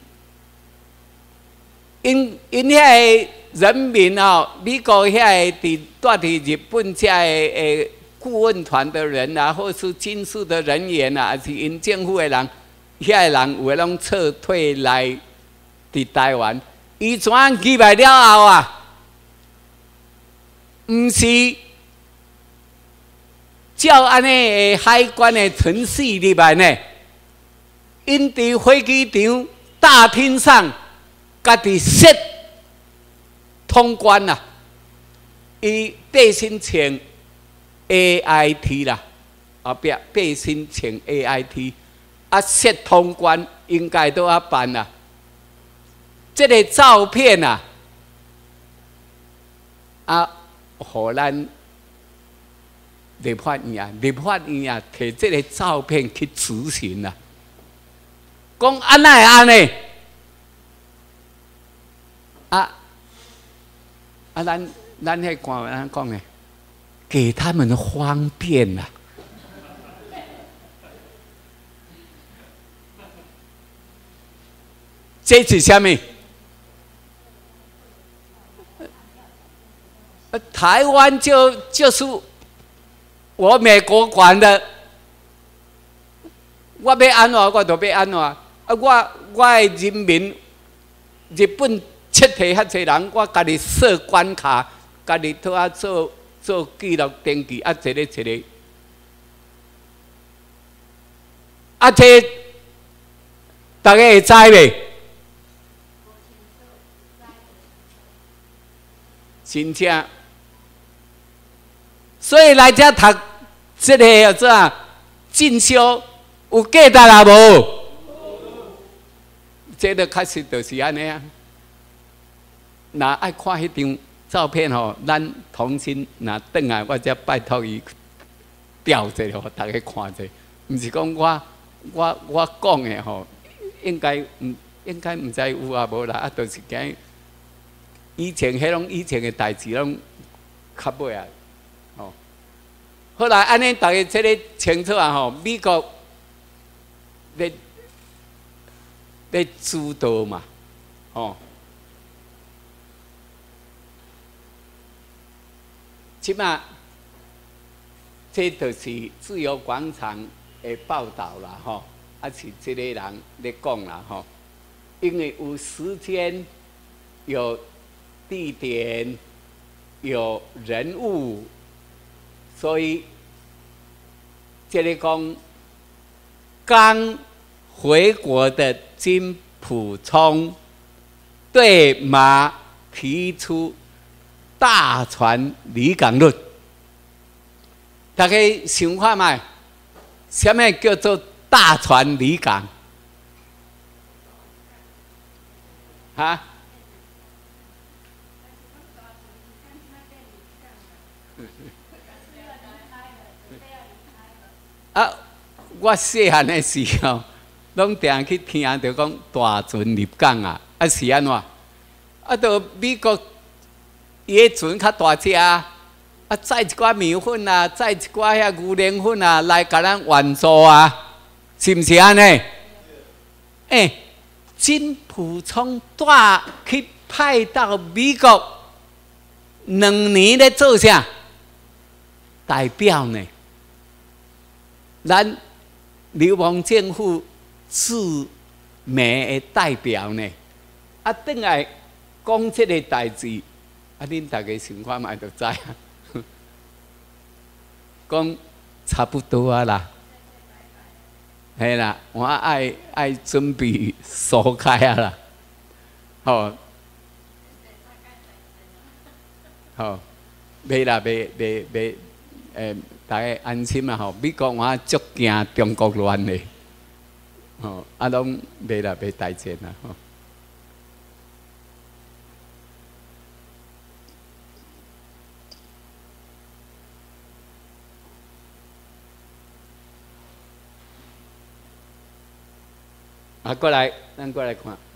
因因遐个人民哦，美国遐个伫住伫日本遮个诶顾问团的人啊，或是军事的人员啊，还是因政府的人，遐个人有诶拢撤退来伫台湾，伊怎样入来了后啊？毋是照安尼诶海关诶程序入来呢？因伫飞机场大厅上，家己设通关啦，伊背身穿 A I T 啦，后壁背身穿 A I T， 啊设通关应该都要办啦。这个照片啊，啊，互咱立法院啊，立法院啊，摕这个照片去执行啦。讲安那安尼，啊啊，咱咱迄看咱讲呢，给他们方便啦。这是什么？台湾就就是我美国管的，我要安怎我就要安怎。啊，我我的人民，日本撤退遐侪人，我家己设关卡，家己拄啊做做记录登记，啊一个一个，啊这大家会知袂？真正，所以来遮读这个叫做进修，有价值啊无？这个确实就是安尼啊。若爱看迄张照片吼，咱重新若转来，我则拜托伊调一下，互大家看者。毋是讲我我我讲的吼，应该毋应该毋知有啊无啦，啊，就是惊。以前迄种以前的代志，拢较尾啊，吼。后来安尼，大家这个清楚啊，吼，美国咧咧主导嘛，吼。即马这就是自由广场的报道啦，吼，啊是这个人咧讲啦，吼，因为有时间有。地点有人物，所以这里讲刚回国的金溥聪对马提出大船离港论，大家想看卖，什么叫做大船离港？哈？啊！我细汉的时候，拢定去听着讲大船入港啊，啊是安怎？啊，到美国伊个船较大只啊，啊载一寡米粉啊，载一寡遐牛奶粉啊，来甲咱援助啊，是毋是安尼？诶、欸，金溥聪带去派到美国两年咧做啥？代表呢？咱流亡政府驻美的代表呢？啊，转来讲这个代志，啊，恁大家想看卖就知啊。讲差不多啊啦，系啦，我爱爱准备疏开啊啦，吼，吼，袂啦，袂袂袂，诶。大家安心啊！吼，美国我足惊中国乱的，吼，啊，拢袂啦，袂大战啦，吼。啊，过来，咱过来看，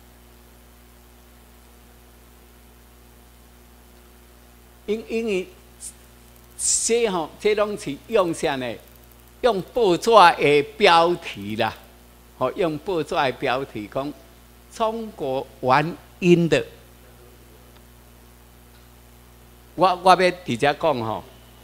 因因为。这吼，这拢是用啥呢？用报纸的标题啦，吼，用报纸的标题讲中国原因的。我我要直接讲吼，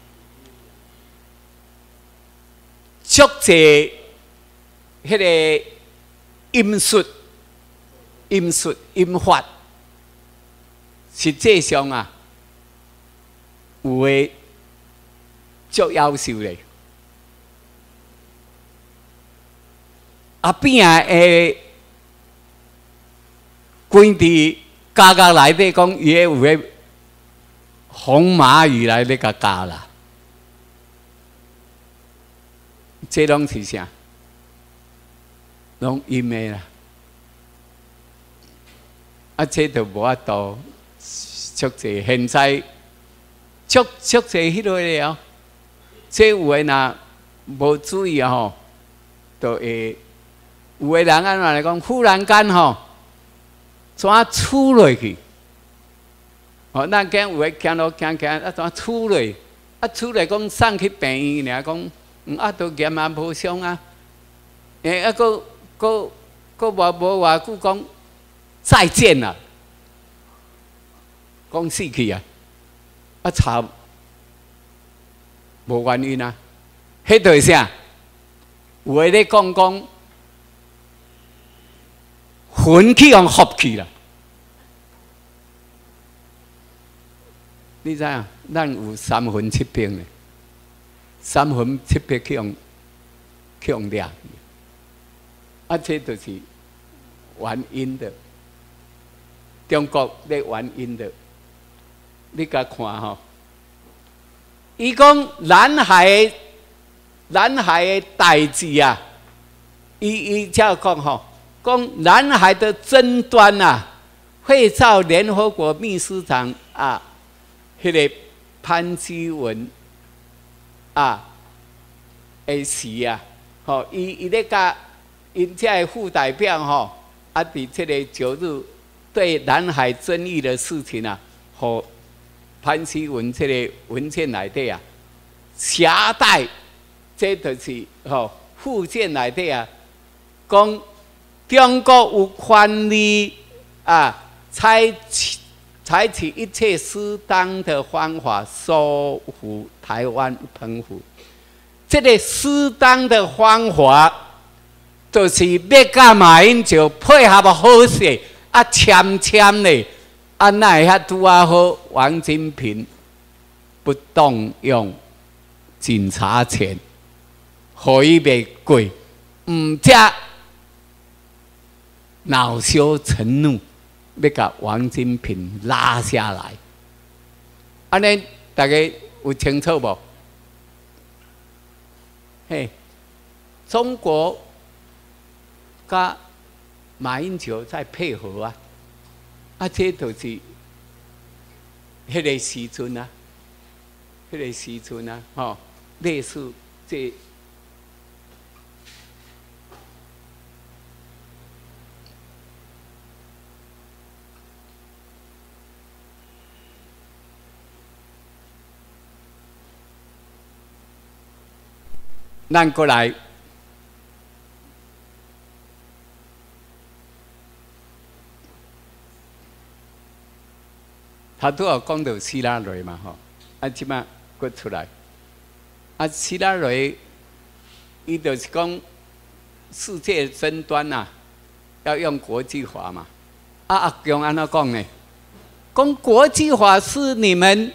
足济迄个因术、因术、因法，实际上啊，有诶。足夭寿咧，啊边啊诶，规伫家家内底讲，伊个有个红马语来咧甲教啦，这拢是啥？拢阴的啦，啊这就无法度，足济现在足足济迄落了。这有诶，若无注意吼，就会有诶人安怎来讲？忽然间吼，怎处落去？ 哦，咱今有诶行路行行，啊怎厝咧？啊厝咧讲送去病院尔，讲嗯啊都验啊无伤啊，诶啊个个个无无偌久讲再见啦，讲死去啊，啊查无原因啊，迄对啥？有诶咧讲讲魂去用合去啦。你知影？咱有三魂七魄呢，三魂七魄去用去用掠，啊，这就是原因的。中国咧原因的，你甲看吼，伊讲南海南海的代志啊，伊伊这样讲吼，讲南海的争端啊，会照联合国秘书长啊。迄个潘基文啊，的时啊，吼，伊伊咧甲因这副代表吼，啊，伫这个九日对南海争议的事情啊，和潘基文这个文件内底啊，夹带，这就是吼附件内底啊，讲中国有权利啊采取。采取一切适当的方法收复台湾澎湖。这个适当的方法，就是要甲马英九配合好势，啊签签嘞，啊那会遐拄啊好？王金平不动用警察权，互伊袂过，唔则恼羞成怒。要甲王金平拉下来，安尼大家有清楚无？嘿，中国甲马英九在配合啊，啊，这就是迄个时阵啊，迄个时阵啊，吼，类似这。咱过来，他都有讲到希拉蕊嘛，吼，啊，即摆佫出来，啊，希拉蕊，伊就是讲世界争端呐、啊，要用国际法嘛，啊，阿强安怎讲呢？讲国际法是你们。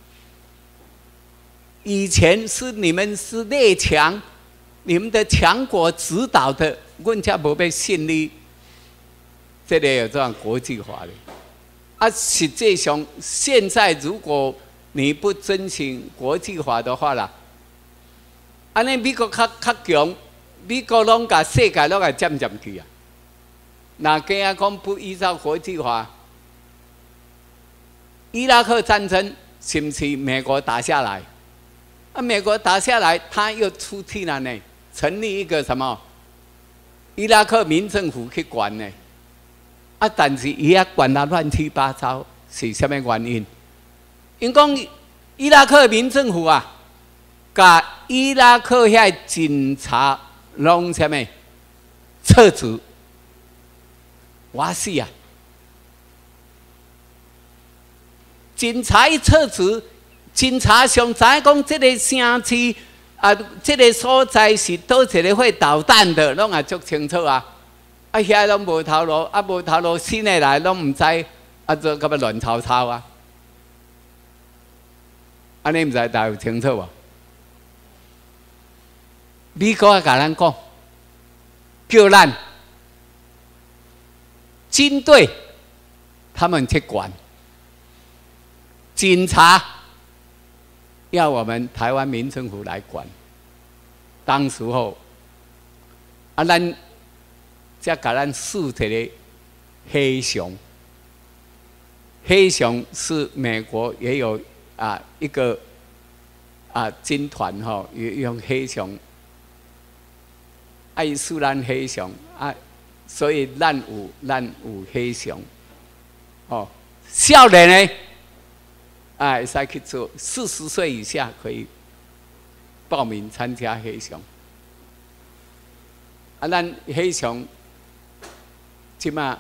以前是你们是列强，你们的强国指导的，阮才无要信你。这里有这样国际化的，啊，实际上现在如果你不遵循国际法的话啦，安尼美国较较强，美国拢甲世界拢甲占占去啊。那今啊讲不依照国际法，伊拉克战争是不是美国打下来？啊，美国打下来，他又出气了呢，成立一个什么伊拉克民政府去管呢？啊，但是伊也管得乱七八糟，是什么原因？因讲伊拉克民政府啊，甲伊拉克遐警察拢什么撤职，哇死啊！警察一撤职。警察上知讲，这个城市啊，这个所在是倒一个会导弹的，拢也足清楚啊。啊，遐拢无头路，啊无头路，新的来拢唔知，啊做咁要乱吵吵啊。安尼唔知大家有清楚无？美国也甲咱讲，叫咱军队他们去管，警察。要我们台湾民政府来管，当时候，啊，咱才甲咱试一个黑熊。黑熊是美国也有啊一个啊军团吼，也用黑熊，爱苏咱黑熊啊，所以咱有咱有黑熊，哦，少年呢啊，会使去做。四十岁以下可以报名参加黑熊。啊，咱黑熊即马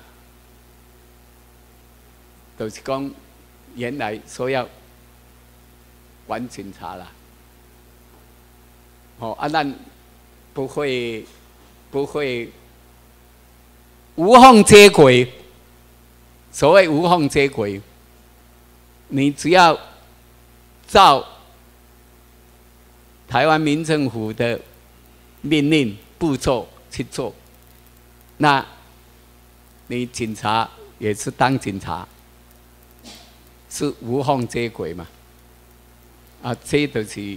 就是讲，原来说要玩警察啦。哦，啊，咱不会不会无缝接轨。所谓无缝接轨，你只要照台湾民政府的命令步骤去做，那你警察也是当警察，是无缝接轨嘛？啊，这就是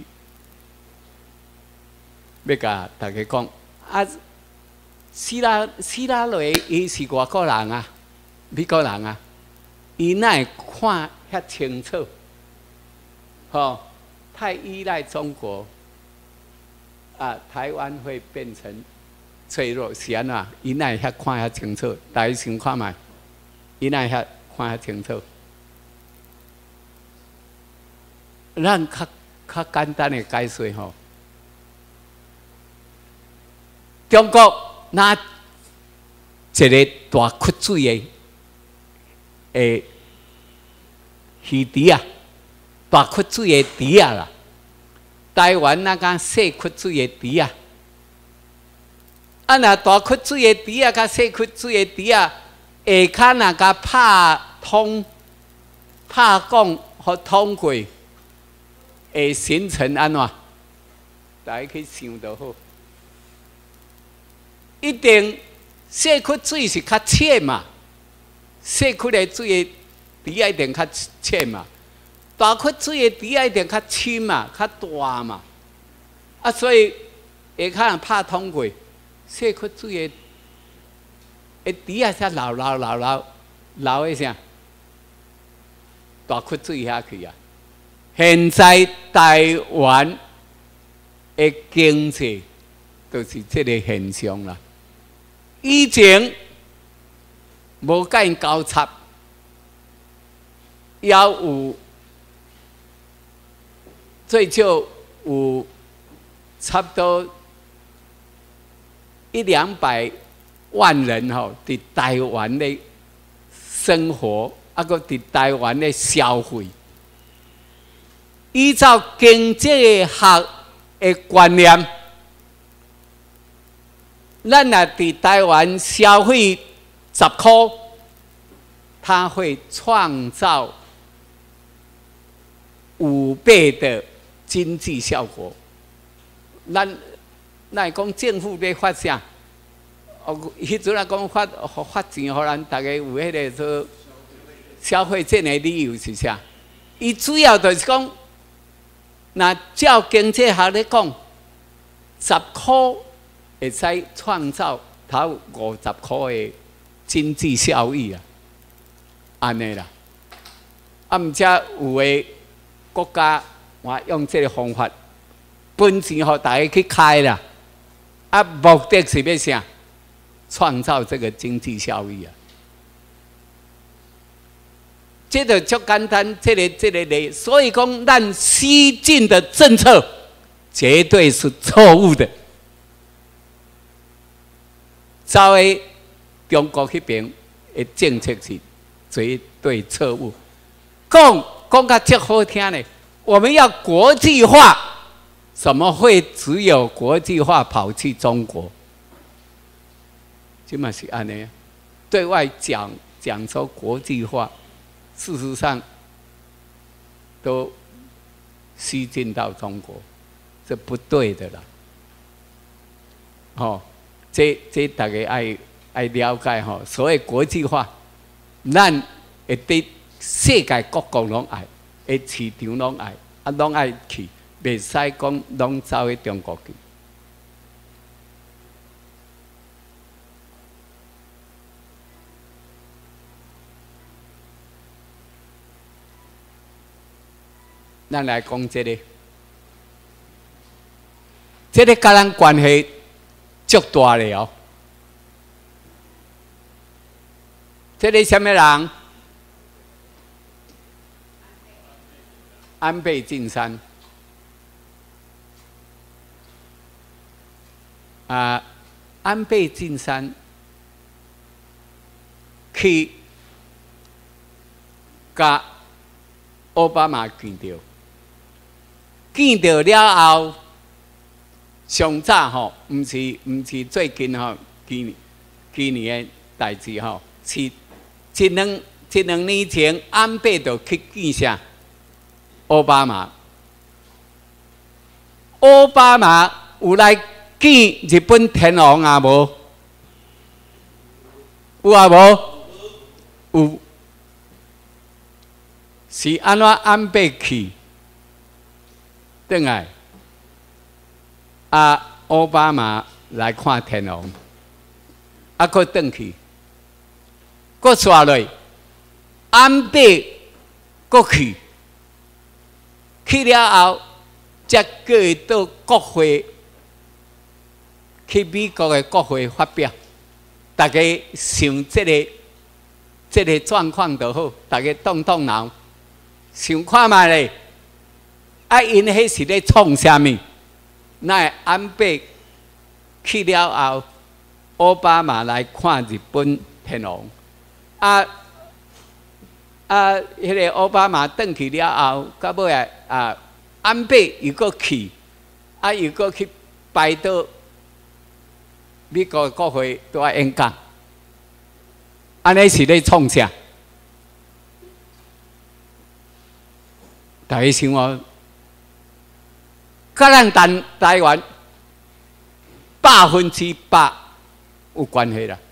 要甲大家讲啊，希拉希拉蕊伊是外国人啊。美国人啊，伊哪会看遐清楚？吼、哦，太依赖中国，啊，台湾会变成脆弱，是安怎？伊哪会遐看遐清楚？大家想看卖？伊哪会遐看遐清楚？咱较较简单的解说吼，中国那一个大缺水的。诶，鱼池啊，大缺水的池啊啦，台湾那个小缺水的池啊，啊那大缺水的池啊，甲小缺水的池啊，下骹那个拍通、拍讲和通过，会形成安怎？大家去想就好，一定小缺水是较浅嘛。小窟的水的池啊，一定较浅嘛；大窟水的池啊，一定较深嘛、较大嘛。啊，所以下骹拍通过，小窟水的的池啊，才流流流流流的啥？大窟水遐去啊！现在台湾的经济就是这个现象啦。以前无甲因交叉，也有最少有差不多一两百万人吼，伫台湾的生活，啊个伫台湾的消费，依照经济学的观念，咱若伫台湾消费十块，它会创造五倍的经济效果。咱咱讲政府在发啥？哦，迄阵啊讲发发钱，互咱大家有迄个做消费券的理由是啥？伊主要就是讲，那照经济学咧讲，十块会使创造头五十块的经济效益啊，安尼啦。啊，毋则有诶国家，我用这个方法，分钱互大家去开啦。啊，目的是要啥？创造这个经济效益啊。这个就简单，这个这个例，所以讲，咱西进的政策绝对是错误的。照诶中国那边的政策是绝对错误。讲讲较最好听呢，我们要国际化，怎么会只有国际化跑去中国？这嘛是安尼，对外讲讲说国际化，事实上都西进到中国，这不对的啦。哦，这这大家爱爱了解吼。所谓国际化，咱会对世界各国拢爱，的市场拢爱，啊拢爱去，袂使讲拢走去中国去。咱来讲这个，这个甲咱关系足大了哦。这个什么人？ 安倍晋三啊，安倍晋三去甲奥巴马见到，见到了后，上早吼，毋是毋是最近吼，去去年的代志吼，是一两一两年前，安倍就去见啥？奥巴马，奥巴马有来见日本天皇啊无？有啊无？有。是安怎安倍去？转来，啊，奥巴马来看天皇，啊，佫转去，佫刷落，安倍佫去。去了后，才过到国会，去美国的国会发表，大家想这个这个状况就好，大家动动脑，想看卖咧。啊，因迄是咧创啥物？那安倍去了后，奥巴马来看日本天皇，啊。啊，迄个奥巴马转去了后，到尾啊，啊，安倍又搁去，啊，又搁去拜到美国国会都要演讲，安尼是咧创啥？大家想哦，甲咱台台湾百分之百有关系啦。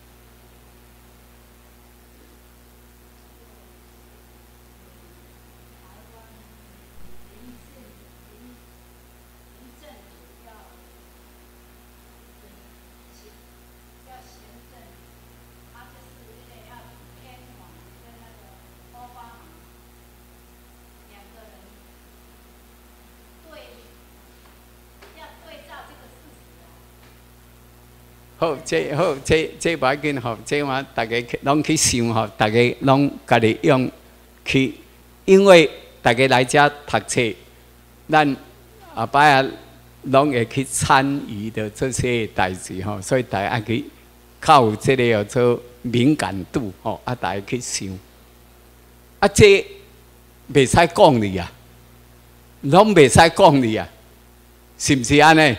好，这好，这这无要紧吼，这我大家拢去想吼，大家拢家己用去，因为大家来遮读册，咱后摆啊拢会去参与的这些代志吼，所以大家去较有这个叫做敏感度吼，啊大家去想，啊这袂使讲你啊，拢袂使讲你啊，是毋是安尼？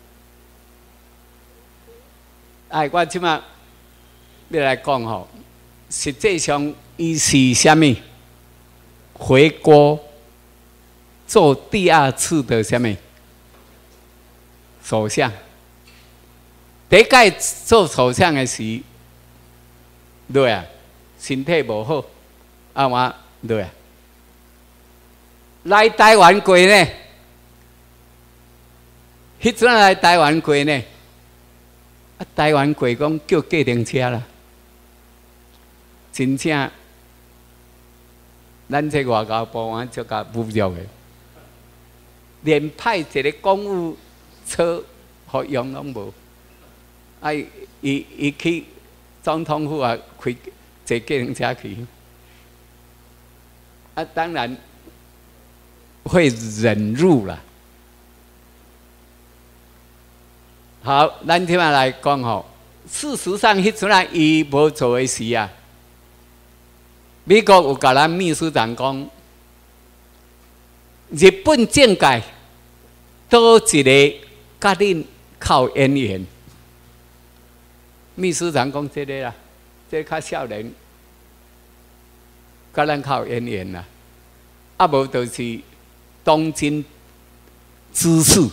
哎，我即马要来讲吼，实际上伊是虾米？回国做第二次的虾米首相？第一届做首相的时，对啊，身体无好，啊我对啊，来台湾过呢？迄阵来台湾过呢？啊，台湾过讲叫计程车啦，真正咱这外交部门就甲侮辱的，连派一个公务车互用拢无。啊，伊伊去总统府啊，开坐计程车去。啊，当然会忍辱啦。好，咱今仔来讲吼，事实上，迄阵啊，伊无做诶事啊。美国有甲咱秘书长讲，日本政界多一个甲恁靠渊源。秘书长讲这个啦，这个较少年，甲咱靠渊源啦。啊，无就是东京知事。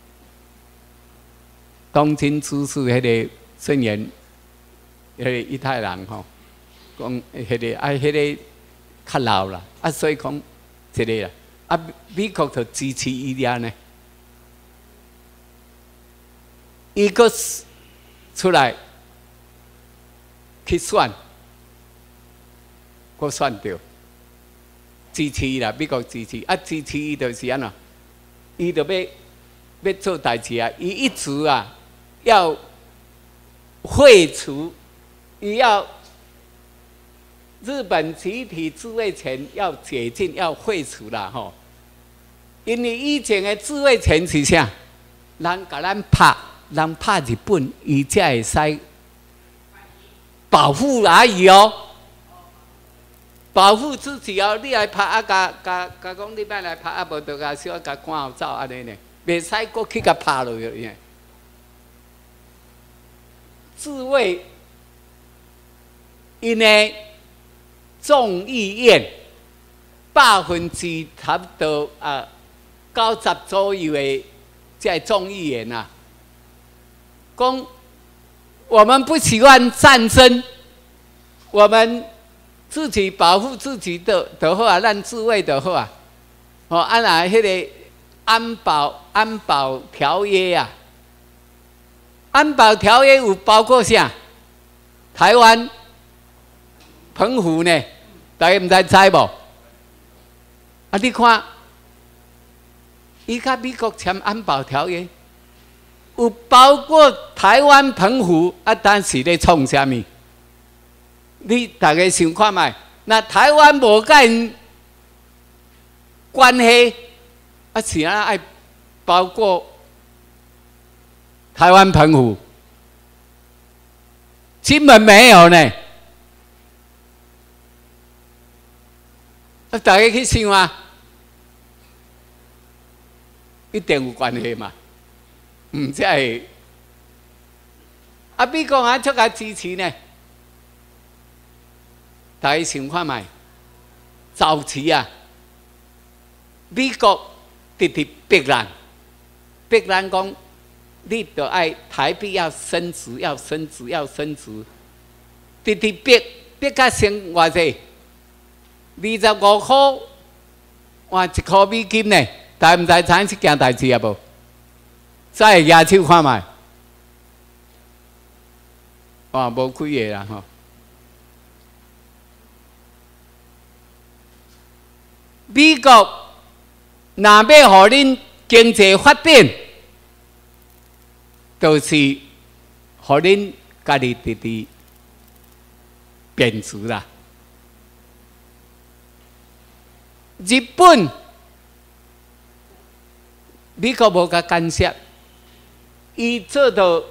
东京知事迄个宣言，迄个一太郎吼，讲迄个啊，迄个较老啦，啊，所以讲这个啦，啊，美国就支持伊俩呢，伊个出来去选，我选到支持伊啦，美国支持，啊，支持伊就是安怎，伊就要要做代志啊，伊一直啊。要废除，也要日本集体自卫权要解禁，要废除啦吼。 因为以前的自卫权是啥？人甲咱拍，人拍日本，伊才会使保护而已哦。保护自己哦，你来拍啊，甲甲甲讲你别来拍啊，无就甲小甲赶后走安尼呢，袂使过去甲拍落去。自卫，因为众议院百分之差不多啊九十左右的在众议员啊，讲我们不喜欢战争，我们自己保护自己的就好啊，咱自卫就好啊。哦，啊那迄个安保安保条约啊。安保条约有包括啥？台湾、澎湖呢？大家唔知知无？啊，你看，伊甲美国签安保条约，有包括台湾、澎湖啊，但是咧创啥物？你大家想看卖？那台湾无甲因关系，啊是啊爱包括。台湾澎湖根本没有呢，啊，大家去想啊，一定有关系嘛，唔才会。啊，美国啊，出来支持呢，大家想看卖，早期啊，美国直直逼咱，逼咱讲。你就爱台币要升值，要升值，要升值，直直逼逼到成偌济？二十五块换一块美金呢？大家唔知产这件代志啊无？再举手看卖，哇，无开个啦吼！美国若要互恁经济发展？就是，互恁家己直直贬值啦。日本、美国无甲干涉，伊做到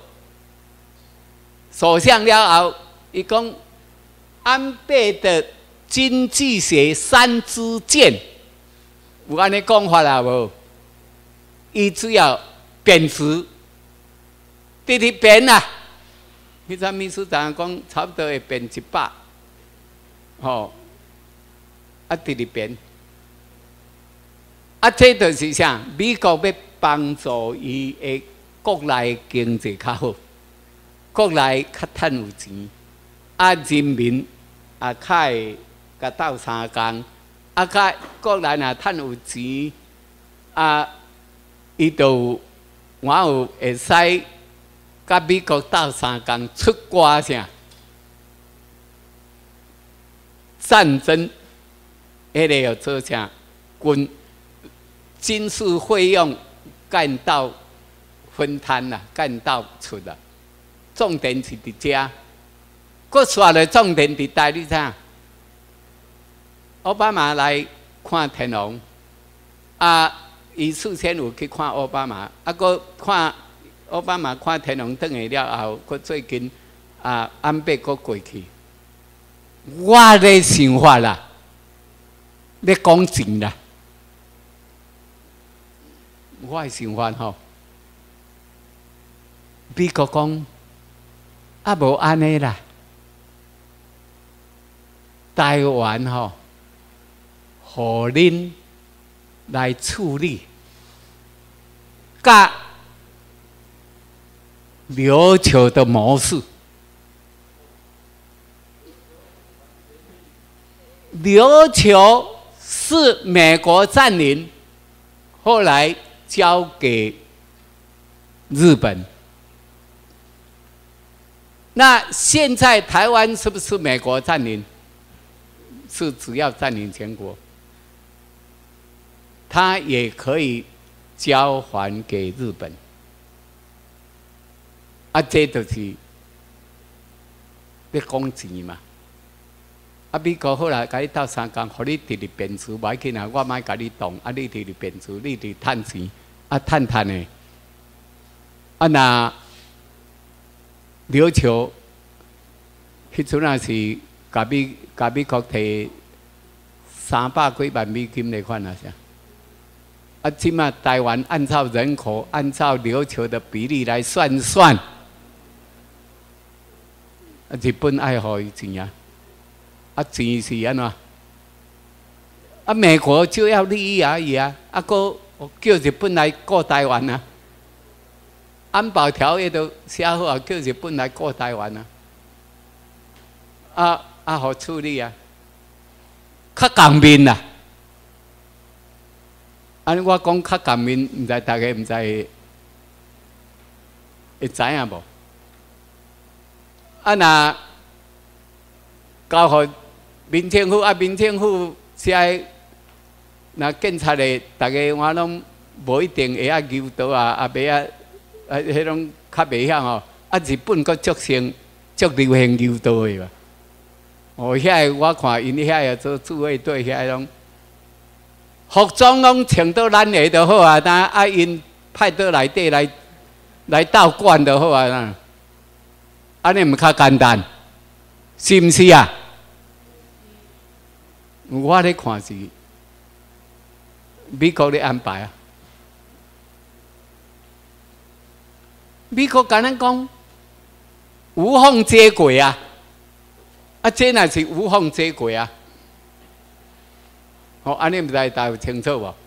首相了后，伊讲安倍的经济学三支箭，有安尼讲法啦无？伊只要贬值。直直变啊！迄阵秘书长讲，差不多会变一百，吼，啊，直直变。啊，这就是啥？美国要帮助伊的国内经济较好，国内较趁有钱，啊，人民啊，较会甲斗相共，啊，较国内若趁有钱，啊，伊就我有会使。甲美国斗相共出歌啥？战争，迄个要做啥？军军事费用干到分摊啦，干到出啦。重点是伫遮，佫刷了重点伫台你啥？奥巴马来看天龙，啊，伊事先有去看奥巴马，啊，佫看。奥巴马看天龙转去了后，佮最近啊安倍佮过去，我的想法啦，要讲真啦，我的想法吼，美国讲啊无安尼啦，台湾吼，互恁来处理，甲。琉球的模式，琉球是美国占领，后来交给日本。那现在台湾是不是美国占领？是只要占领全国，它也可以交还给日本。啊，这就是要讲钱嘛。 啊，美国后来甲你斗三工，互你直直变厝，无要紧啊，我莫甲你动，啊，你直直变厝，你直趁钱，啊，趁趁的，啊，那琉球，迄阵啊是甲美甲美国摕三百几万美金来款啊啥？啊，即马台湾按照人口，按照琉球的比例来算算，啊，日本爱互伊钱啊。啊，钱是安怎？啊，美国就要利益而已啊！啊，个叫日本来过台湾啊！安保条约都写好啊，叫日本来过台湾啊！啊啊，好处理啊！较公平啦！安我讲较公平，唔知大家唔知会知影无？啊那交互。民政府啊，民政府是爱那警察的，大家我拢无一定会晓牛刀啊，啊袂啊，啊迄种较袂晓吼。啊，日本佫足行足流行牛刀的嘛。哦，遐我看因遐个做自卫队遐种服装拢穿到咱的就好啊，但啊因派到内底来来斗管就好啊。安尼毋较简单，是毋是啊？我咧看是美国咧安排啊，美国敢咱讲无缝接轨啊，啊，这乃是无缝接轨啊。哦，安尼毋知大家有清楚无？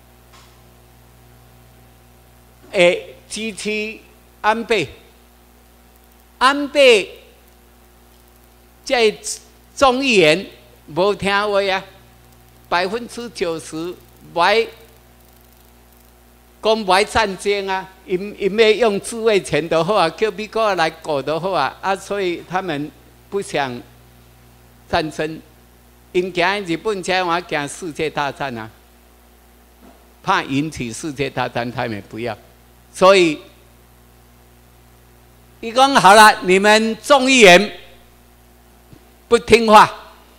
会支持安倍，安倍在众议员。无听话啊，百分之九十买讲买战争啊，因因要用自卫权就好啊，叫美国来搞就好啊，啊，所以他们不想战争，因惊日本惊我惊世界大战啊，怕引起世界大战，他们不要，所以伊讲好了，你们众议员不听话。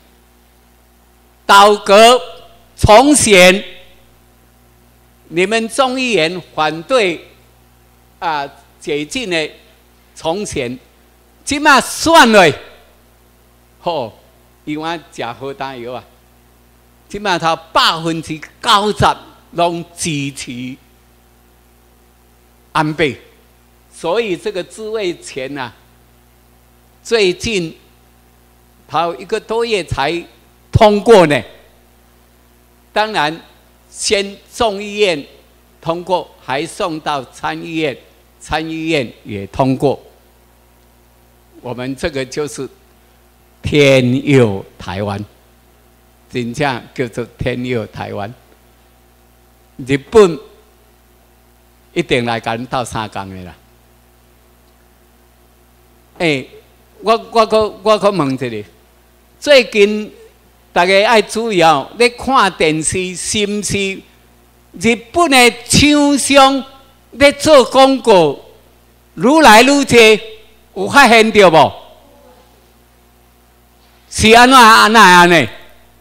倒阁重选，你们众议员反对啊解禁的重选，即马算了，吼，因为食好丹药啊，即马他百分之九十拢支持安倍，所以这个自卫权啊，最近跑一个多月才。通过呢？当然，先众议院通过，还送到参议院，参议院也通过。我们这个就是天佑台湾，真正叫做天佑台湾。日本一定来甲咱斗相共的啦。哎、欸，我我可我可问一下，最近。大家爱注意哦！你看电视是毋是日本的厂商咧做广告，愈来愈多，有发现到无？是安怎安怎安尼？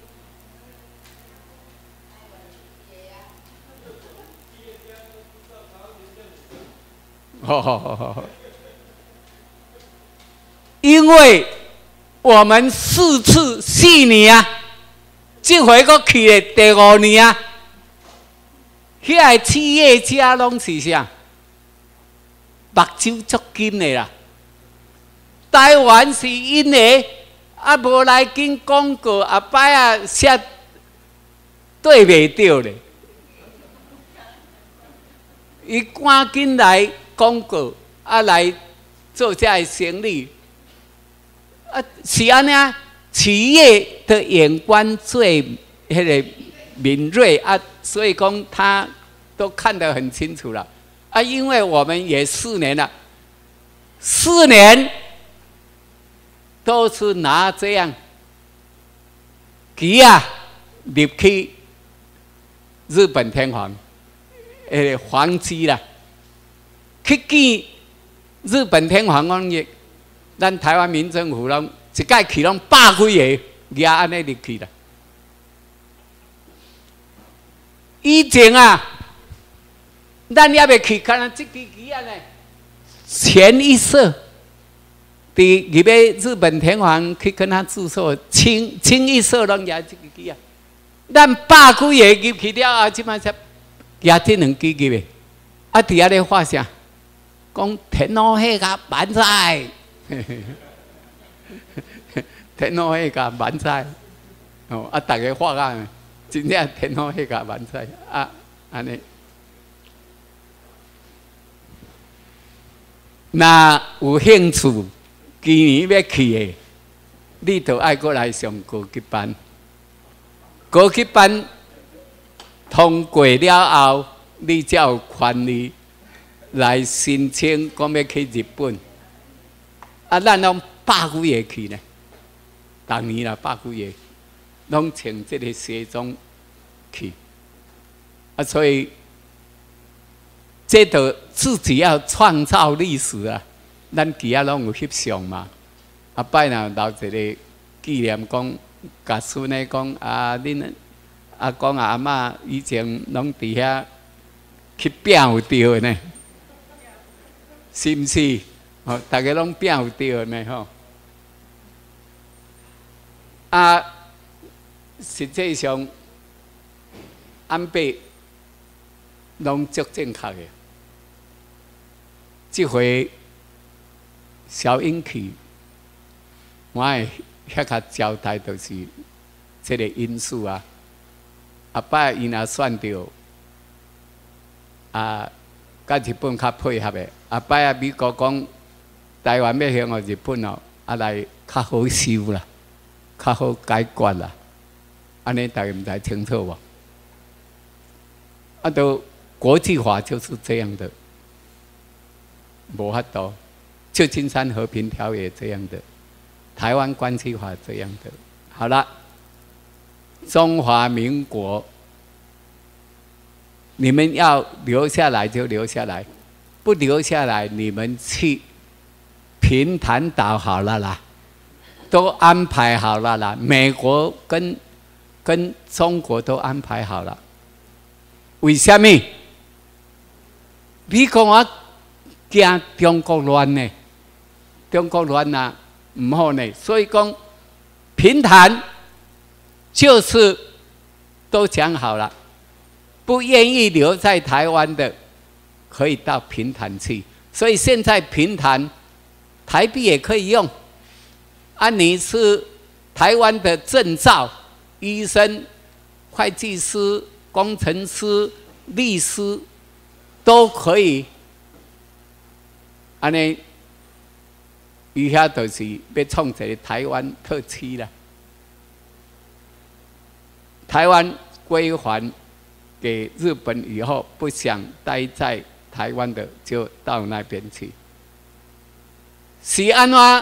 好好好好，因为我们四次四年啊。这回阁去的第五年啊，遐个企业家拢是啥？目睭足金的啦。台湾是因为啊无来紧广告，后摆啊写对袂着咧。伊赶紧来广告，啊来做这个生意，啊是安尼啊。企业的眼光最那个敏锐啊，所以讲他都看得很清楚了啊。因为我们也四年了，四年都是拿这样机啊入去日本天皇诶皇机啦，去见日本天皇讲，咱台湾民政府拢。一届去拢百几个， 也安尼入去啦。以前啊，咱也未去，看咱这支旗啊呢，前一色。伫入边日本天皇去跟他注册，清清一色拢也这个支啊。咱百几个入去了后，即摆才也这两支入的。啊，伫遐咧画啥？讲天皇陛下万岁！天皇陛下万岁！哦，啊，大家画啊，真正天皇陛下万岁！啊，安尼。那有兴趣？今年要去的，你就爱过来上高级班。高级班通过了后，你才有权利来申请，讲要去日本。啊，咱拢百几个去呢，逐年啦百几个，拢穿这个西装去。啊，所以这就自己要创造历史啊。咱其他拢有翕相嘛，啊摆若留一个纪念，讲甲孙呢讲啊，恁阿公阿嬷以前拢伫遐去拼有着呢，是毋是？哦，大家拢拼有着呢吼。啊，实际上安倍拢足正确的，即回。小英去，我会遐较交代，就是这个因素啊。后摆伊若选着啊，甲日本较配合的。后摆啊，美国讲台湾要向日本哦，啊来较好收啦，较好解决啦。安尼大家唔知清楚无？啊，都国际法就是这样的，无法度。旧金山和平条约这样的，台湾关系法这样的，好了，中华民国，你们要留下来就留下来，不留下来你们去平潭岛好了啦，都安排好了啦，美国跟跟中国都安排好了，为什么？你讲我惊中国乱呢？中国乱啊，唔好呢，所以讲平潭就是都讲好了，不愿意留在台湾的，可以到平潭去。所以现在平潭台币也可以用，啊，你是台湾的证照，医生、会计师、工程师、律师都可以，安尼。以下就是要创一个台湾特区了。台湾归还给日本以后，不想待在台湾的，就到那边去。是安怎？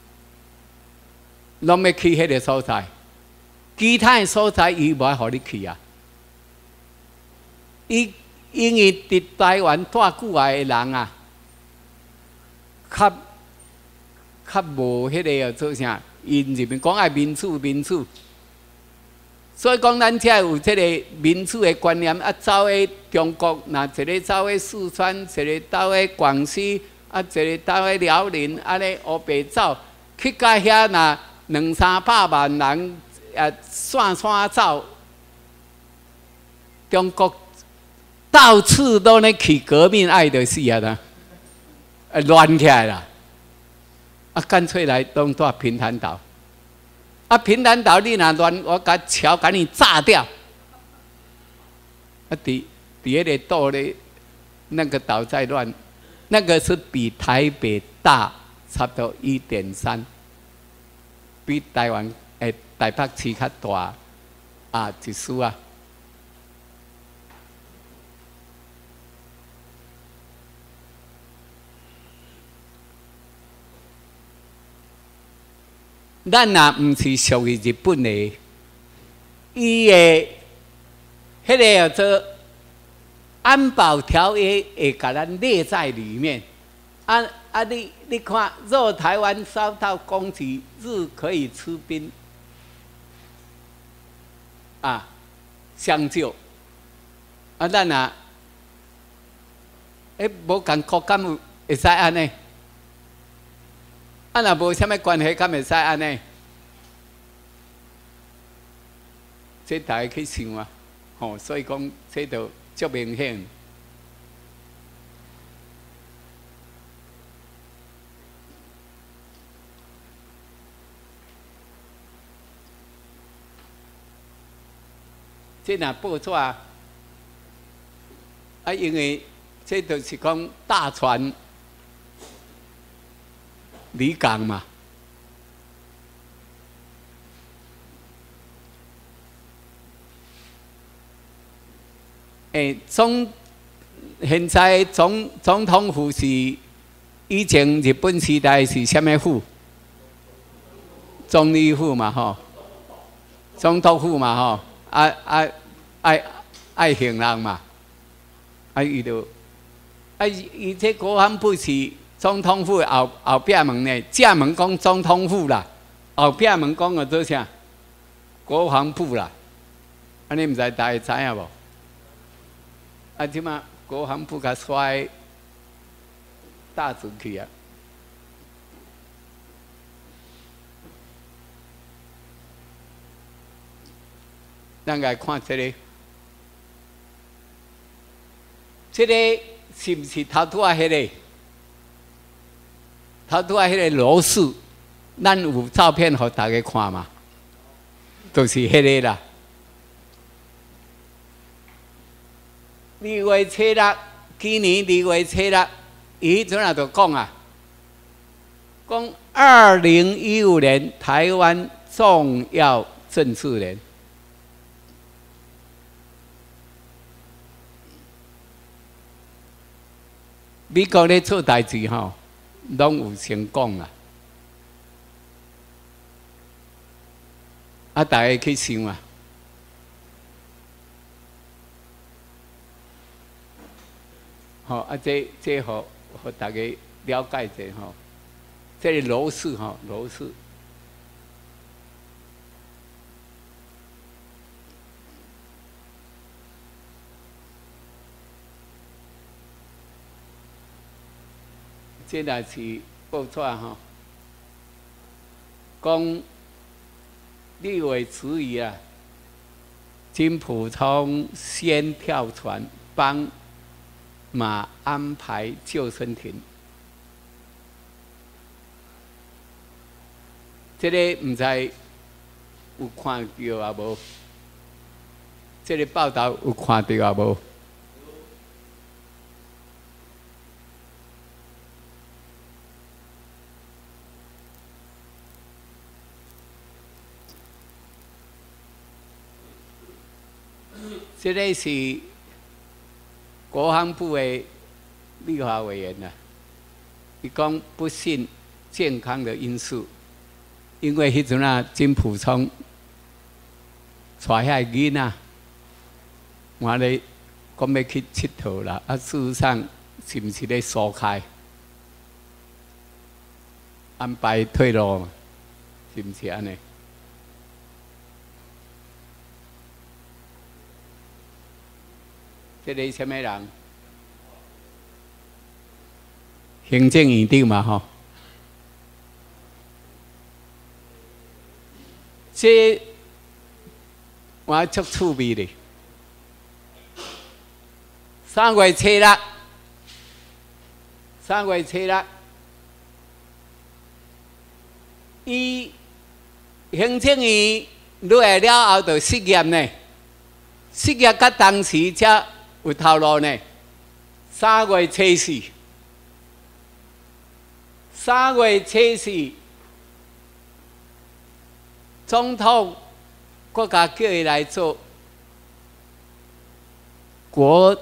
拢要去迄个所在，其他的所在伊无爱互你去啊。伊因为伫台湾住久啊的人啊，较。较无迄个做啥，因入面讲爱民主民主，所以讲咱遮有即个民主的观念，啊走去中国，那一个走去四川，一个走去广西，啊一个走去辽宁，安尼乌白走，去到遐那两三百万人，啊散散走，中国到处都咧起革命，爱就死啊啦，啊乱起来啦。啊，干脆来东住平潭岛。啊，平潭岛你若乱，我把桥给你炸掉。啊，底底下的岛咧，那个岛在乱，那个是比台北大差不多一点三，比台湾诶台北市较大啊一丝啊。咱若毋是属于日本的，伊的迄个叫做安保条约会甲咱列在里面。啊啊！你你看，若台湾遭到攻击，日可以出兵， 啊相救。啊，咱啊，诶，无共国敢有会使安尼？啊，若无啥物关系，敢会使安尼？这大家去想啊，吼、哦，所以讲这就足明显。这若报纸啊，啊，因为这就是讲大船离港嘛。诶，总现在总总统府是以前日本时代是啥物府？总理府嘛，吼，总督府嘛，吼，啊啊爱爱行人嘛，啊伊就啊伊这国防部是总统府后后壁门呢，正门讲总统府啦，后壁门讲个做啥？国防部啦，安尼毋知大家知影无？啊，即马国防部甲甩大船去啊！咱来看这个，这个是不是头拄啊？迄个头拄啊？迄个罗氏，咱有照片互大家看嘛？就是迄个啦。二月初六，今年二月初六，伊迄阵啊就讲啊，讲二零一五年台湾重要政治年。美国咧做代志吼，拢有成功啊！啊，大家去想啊。吼、哦、啊，这这好，互大家了解者吼。这个罗氏吼，罗氏，这若是报纸吼，讲立委质疑啊，金溥聪先跳船帮马安排救生艇，这个唔知有看到啊无？这个报道有看到啊无？这个是国防部的立法委员呐，伊讲不信健康的因素，因为迄阵啊，金溥聪带遐囡仔，我咧讲要去佚佗啦，啊，事实上是毋是咧疏开安排退路嘛？是毋是安尼？这个什么人？行政院长嘛，吼。这我足趣味的。三月初六，三月初六，伊行政院落来了后就失业呢，失业到当时才有头路呢。三月初四，三月初四，总统国家叫伊来做国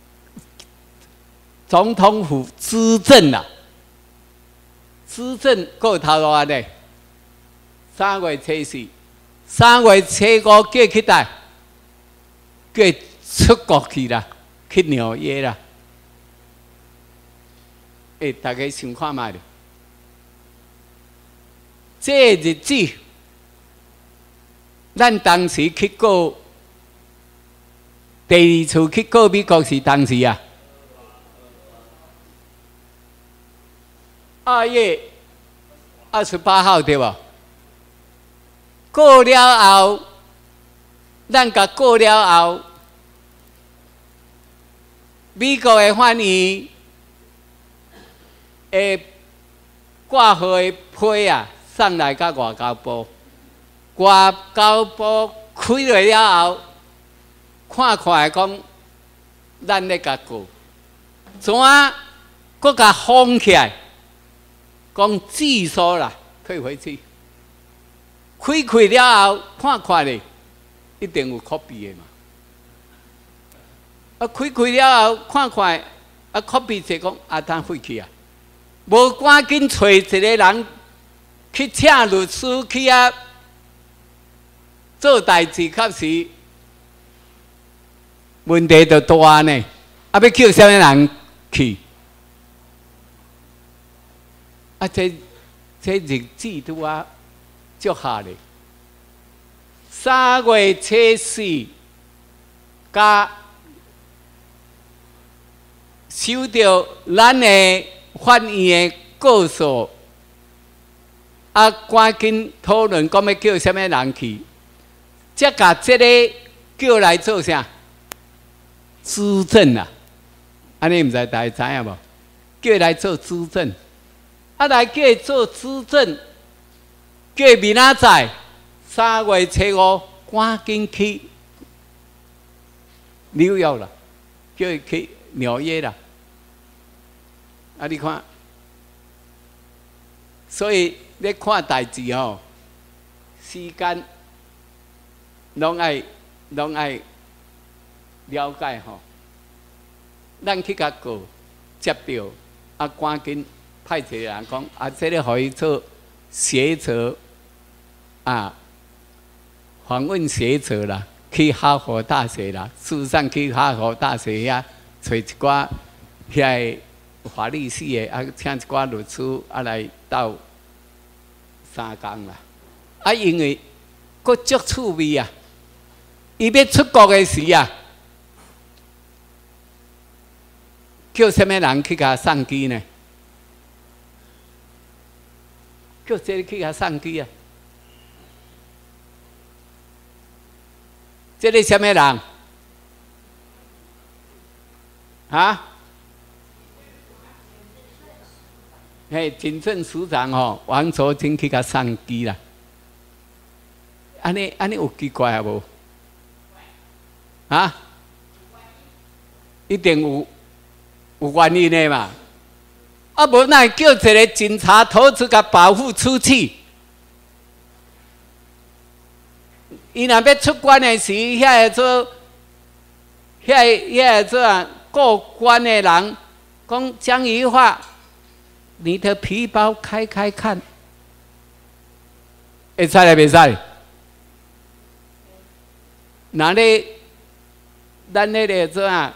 总统府资政啦，资政够头路啊呢。三月初四，三月初五叫去台，叫出国去啦，去纽约啦。诶、欸，大家想看卖咧，这日子咱当时去过，第二次去过美国是当时啊，二月二十八号对不？过了后，咱甲过了后，美国的翻译会挂号的批啊，送来甲外交部。外交部开落了后，看看讲，咱咧甲过，怎啊？搁甲封起来，讲寄收啦，退回去。开开了后，看看咧，一定有 copy 的嘛。啊，开开了后，看看，啊 copy 就讲啊，当废去啊，无赶紧找一个人去请律师去啊。做代志确实问题就大呢，啊！要叫什么人去？啊，这这日子拄啊，足下咧。三月初四，加收到咱的翻译的告诉，啊，赶紧讨论讲要叫什么人去。才甲这个叫来做啥？资政啊！安尼毋知大家知影无？叫来做资政，啊来叫做资政，叫明仔载三月初五赶紧去纽约啦，叫伊去纽约啦。啊，你看，所以你看代志吼，时间。拢爱，拢爱了解吼。咱去甲过接到，啊，赶紧派一个人讲，啊，这个可以做学者啊，访问学者啦，去哈佛大学啦。事实上，去哈佛大学遐找一寡遐法律系的，啊，请一寡律师啊来斗三工啦。啊，因为佫足趣味啊！伊要出国的时啊，叫什么人去甲送机呢？叫这个去甲送机啊？这个什么人？啊？嘿，警政署长哦，王卓金去甲送机啦。安尼安尼有奇怪啊无？啊，一定有有原因的嘛。啊，无那叫一个警察头子甲保护出去。伊若要出关的时，遐个做，遐遐个做啊，过关的人讲江宜桦，你的皮包开开看，会使来袂使？那咧？咱迄个做啊，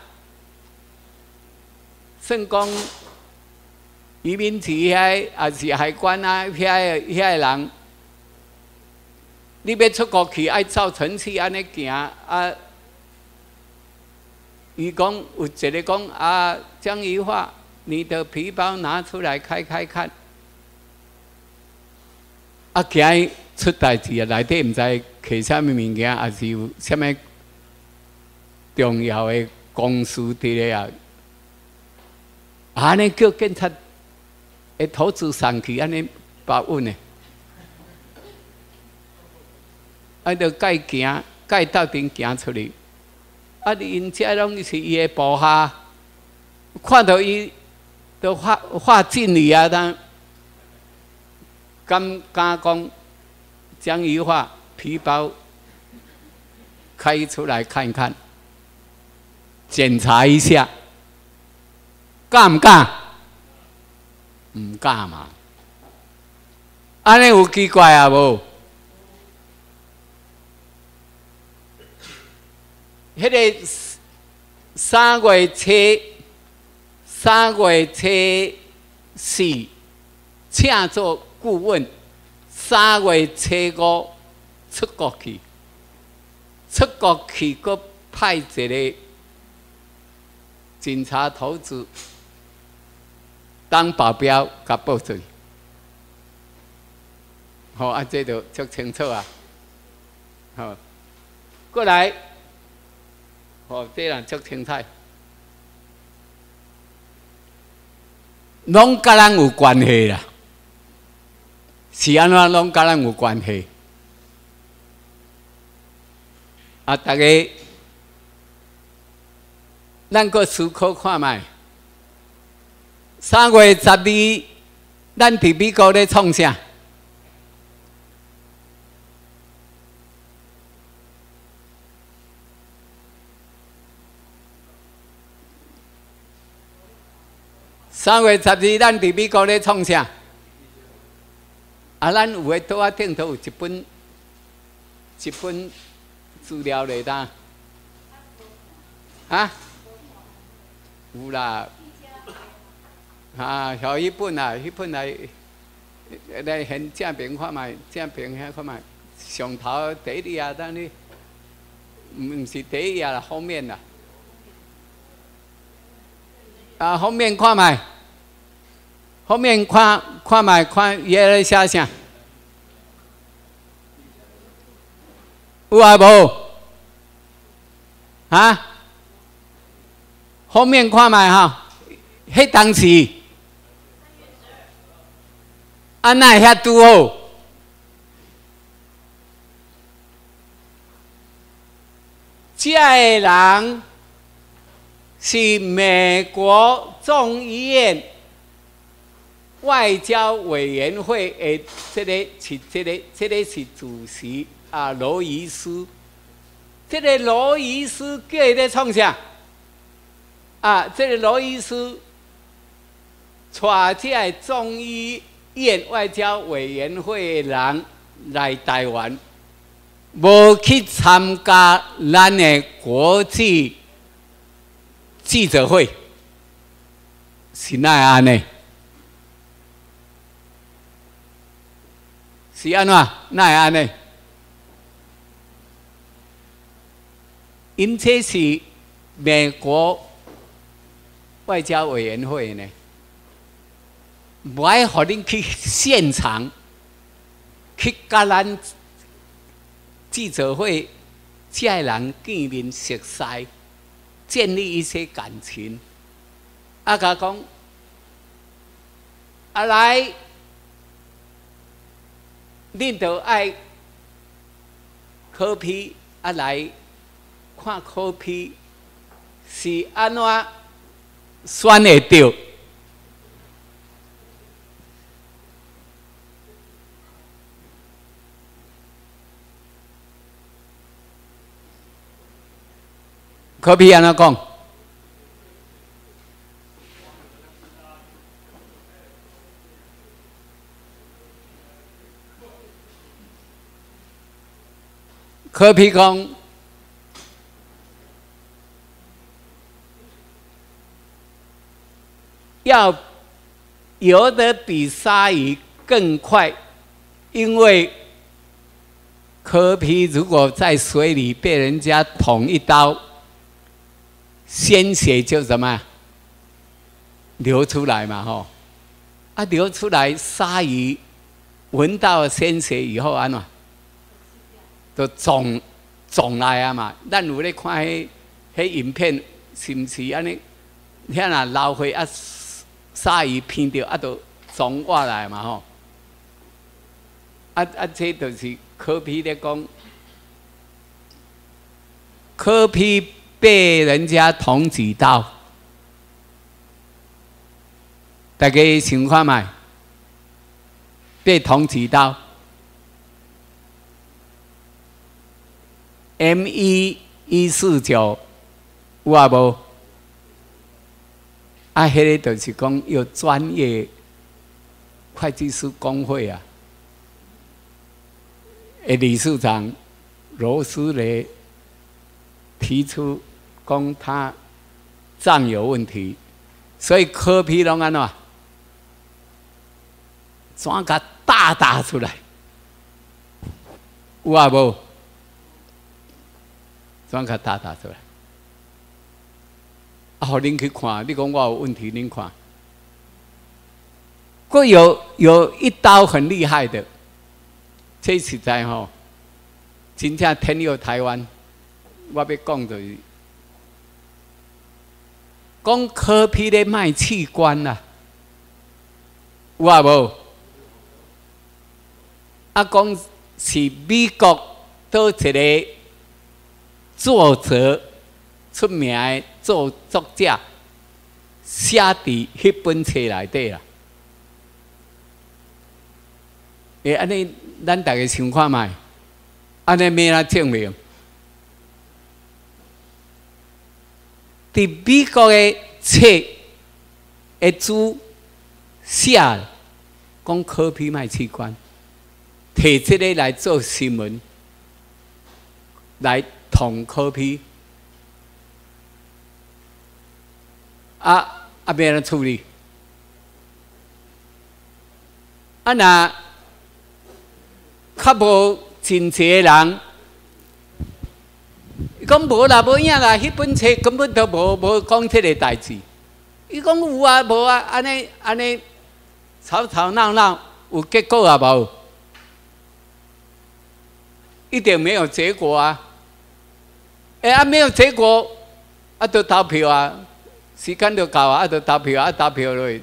算讲移民局遐，也是海关啊，遐个遐个人，你要出国去，爱照程序安尼行啊。伊讲有一个讲啊，江宜桦，你的皮包拿出来开开看。啊，惊出代志啊，内底毋知摕啥物物件，还是有啥物？重要的公司伫咧啊，安尼叫警察会投资上去，安尼把稳的，啊，着该行，该斗阵行出去。啊，因遮拢是伊的部下，看到伊都发发敬礼啊，当敢敢讲江宜桦皮包开出来看看。检查一下，敢唔敢？唔敢嘛？安尼有奇怪啊无？迄个三月初，三月初四，请做顾问，三月初五出国去， 出国去，搁派一个警察头子当保镖，甲报罪。好、哦，啊，这就足清楚啊。好、哦，过来，哦，这人足清楚，拢甲咱有关系啦。是安怎拢甲咱有关系？啊，大家，咱个思考看卖。三月十二，咱伫美国咧创啥？三月十二，咱伫美国咧创啥？啊，咱有诶桌仔顶头有一本一本资料来呾，啊？有啦，啊，像迄本啊，迄本来来现正面看卖，正面遐看卖，上头第一页，等你，毋是第一页啦，后面啦，啊，后面看卖。后面看看卖看伊咧写啥？有啊无？啊？后面看卖哈，迄当时，安那遐拄好？这个人是美国众议院外交委员会的这个是这个这个是主席啊，罗伊斯。这个罗伊斯叫伊咧创啥？啊，这个罗伊斯带这个众议院外交委员会的人来台湾，无去参加咱的国际记者会，是哪会安尼？是安怎？哪会安尼？因这是美国外交委员会呢，无爱互恁去现场去甲咱记者会这个人见面熟悉，建立一些感情。啊，甲讲，啊来。恁就爱科批啊来看科批是安怎选会到？科批安怎讲？科批讲，要游得比鲨鱼更快，因为科批如果在水里被人家捅一刀，鲜血就什么流出来嘛，吼，啊流出来，鲨鱼闻到鲜血以后安怎？就撞撞来啊嘛！咱有咧看迄迄影片，是毋是安尼？遐若流血啊，鲨鱼偏着啊，就撞过来嘛吼！啊啊，这就是科批咧讲，科批被人家捅几刀，大家想看卖？被捅几刀？ M 一一四九有啊无？啊，迄个就是讲有专业会计师工会啊，的理事长罗斯雷提出讲他账有问题，所以科批拢安怎？怎甲大打出来？有啊无？ 怎甲打打出来？啊，互恁去看，你讲我有问题，恁看。过有有一刀很厉害的，这实在吼，真正天佑台湾。我要讲就是，讲柯 P 咧卖器官啦，有啊无？啊，讲是美国倒一个作者出名的作作者写伫迄本册内底啦。诶，安尼咱大家想看卖，安尼要哪证明？伫美国的册的主写讲柯 P 卖器官，摕这个来做新闻，来捅柯 P。啊啊，要安怎处理？啊，那较无真济人。伊讲无啦，无影啦，迄本册根本都无无讲这个代志。伊讲有啊，无啊，安尼安尼吵吵闹闹，有结果啊无？一定没有结果啊！哎、欸、啊，没有结果，啊，就投票啊，时间就到啊，啊，就投票啊，投票落。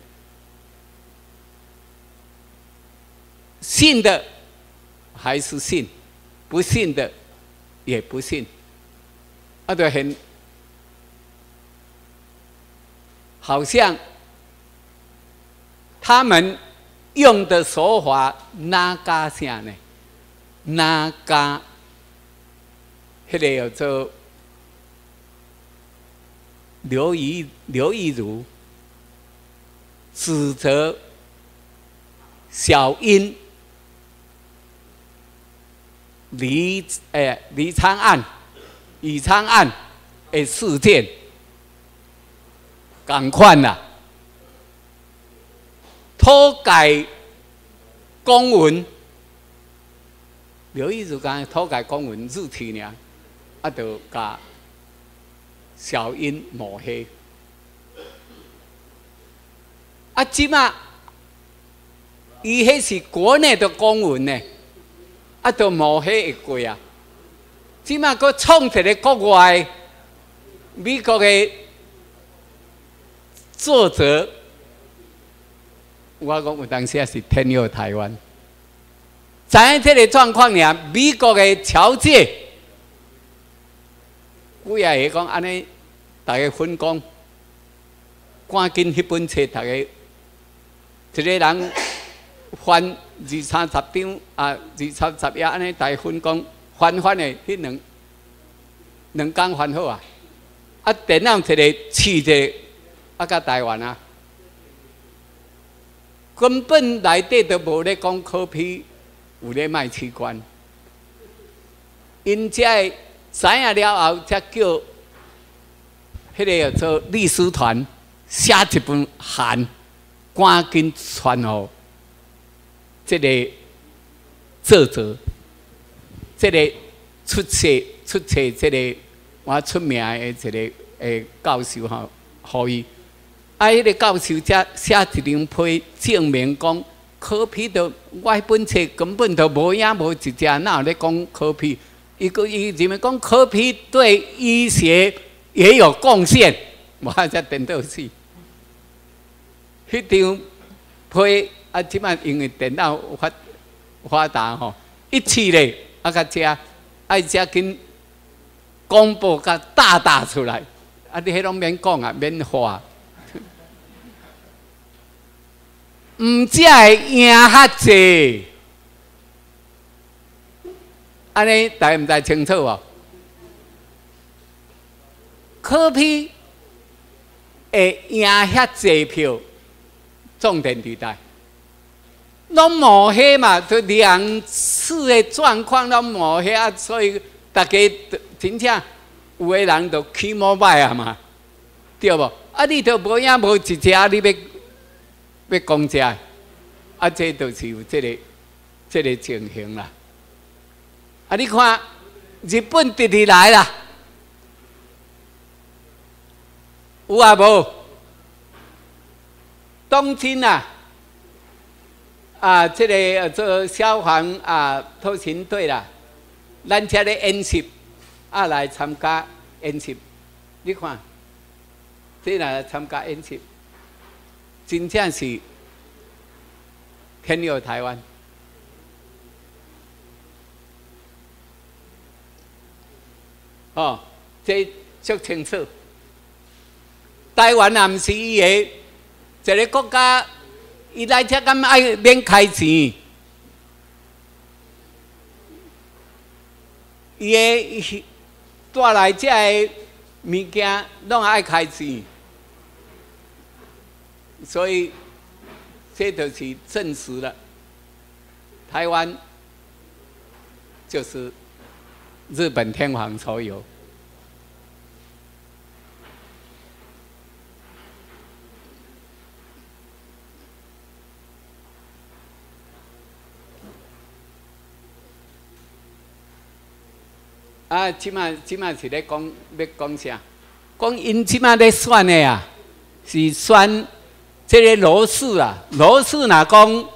信的还是信，不信的也不信。啊，就很好像他们用的手法哪加啥呢？哪加迄个叫做刘怡刘怡如指责小英李诶李昌案。李昌案的事件，共款啦，偷改公文，刘义如讲偷改公文日期呢，啊，就甲小英抹黑。啊，即马伊迄是国内的公文呢，啊，就抹黑会过啊。即马佫创一个国外美国的作者，我讲有当时也是天佑台湾。知影这个状况呢，美国的侨界，有也会讲安尼，大家分工，赶紧迄本册，大家一个人翻二三十张啊，二三十页安尼，大家分工。翻翻的迄两两工翻好啊！啊，电脑一个试一个，啊，甲台湾啊，根本内底都无咧讲柯 P 有咧卖器官，因才知影了后，才叫迄个叫做律师团写一本函，赶紧传互这个作者。这个出册出册，这个我出名的一个诶教授吼，互伊啊，迄个教授才写一张批证明讲柯 P 的我迄本册根本就无影无一只，哪有咧讲柯 P？ 伊个伊认为讲柯 P 对医学也有贡献，我才颠倒死。迄张批啊，即摆因为电脑发发达吼，一试咧。啊，甲遮爱遮紧公布甲大打出来，啊，你迄拢免讲啊，免画，毋只会赢较济，安尼大家毋知清楚无？柯 P 会赢遐济票，重点地带。拢抹黑嘛，就两次的状况拢抹黑啊，所以大家真正有的人就起膜拜啊嘛，对无？啊，你都无影无一只，你要要讲这，啊，这就是有这个这个情形啦。啊，你看日本直直来啦， 有啊无？东京啊，啊，这个做消防啊特勤队啦，咱遮咧演习，啊来参加演习，你看，这来参加演习，真正是天佑台湾。哦，这足清楚。台湾也毋是伊个一个国家，伊来遮敢爱免开钱，伊个带来遮个物件拢爱开钱，所以这就是证实了，台湾就是日本天皇所有。啊，即马即马是咧讲要讲啥？讲因即马咧选的啊，是选这个罗氏啊。罗氏若讲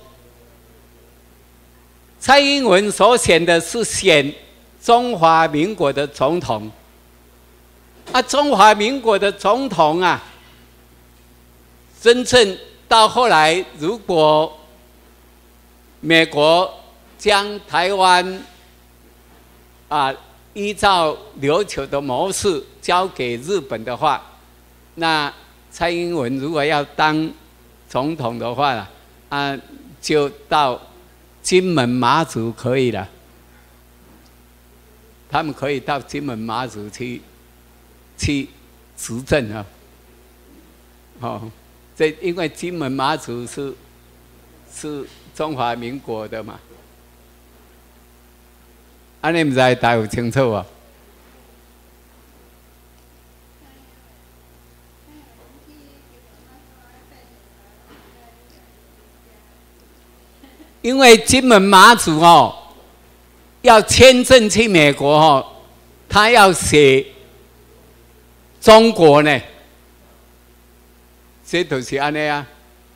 蔡英文所选的是选中华民国的总统，啊，中华民国的总统啊，真正到后来，如果美国将台湾啊，依照琉球的模式交给日本的话，那蔡英文如果要当总统的话，啊，就到金门、马祖可以了。他们可以到金门、马祖去去执政啊。哦，这因为金门、马祖是是中华民国的嘛。安尼唔知大有清楚啊？因为金门马祖哦，要签证去美国哦，他要写中国呢，这就是安尼啊。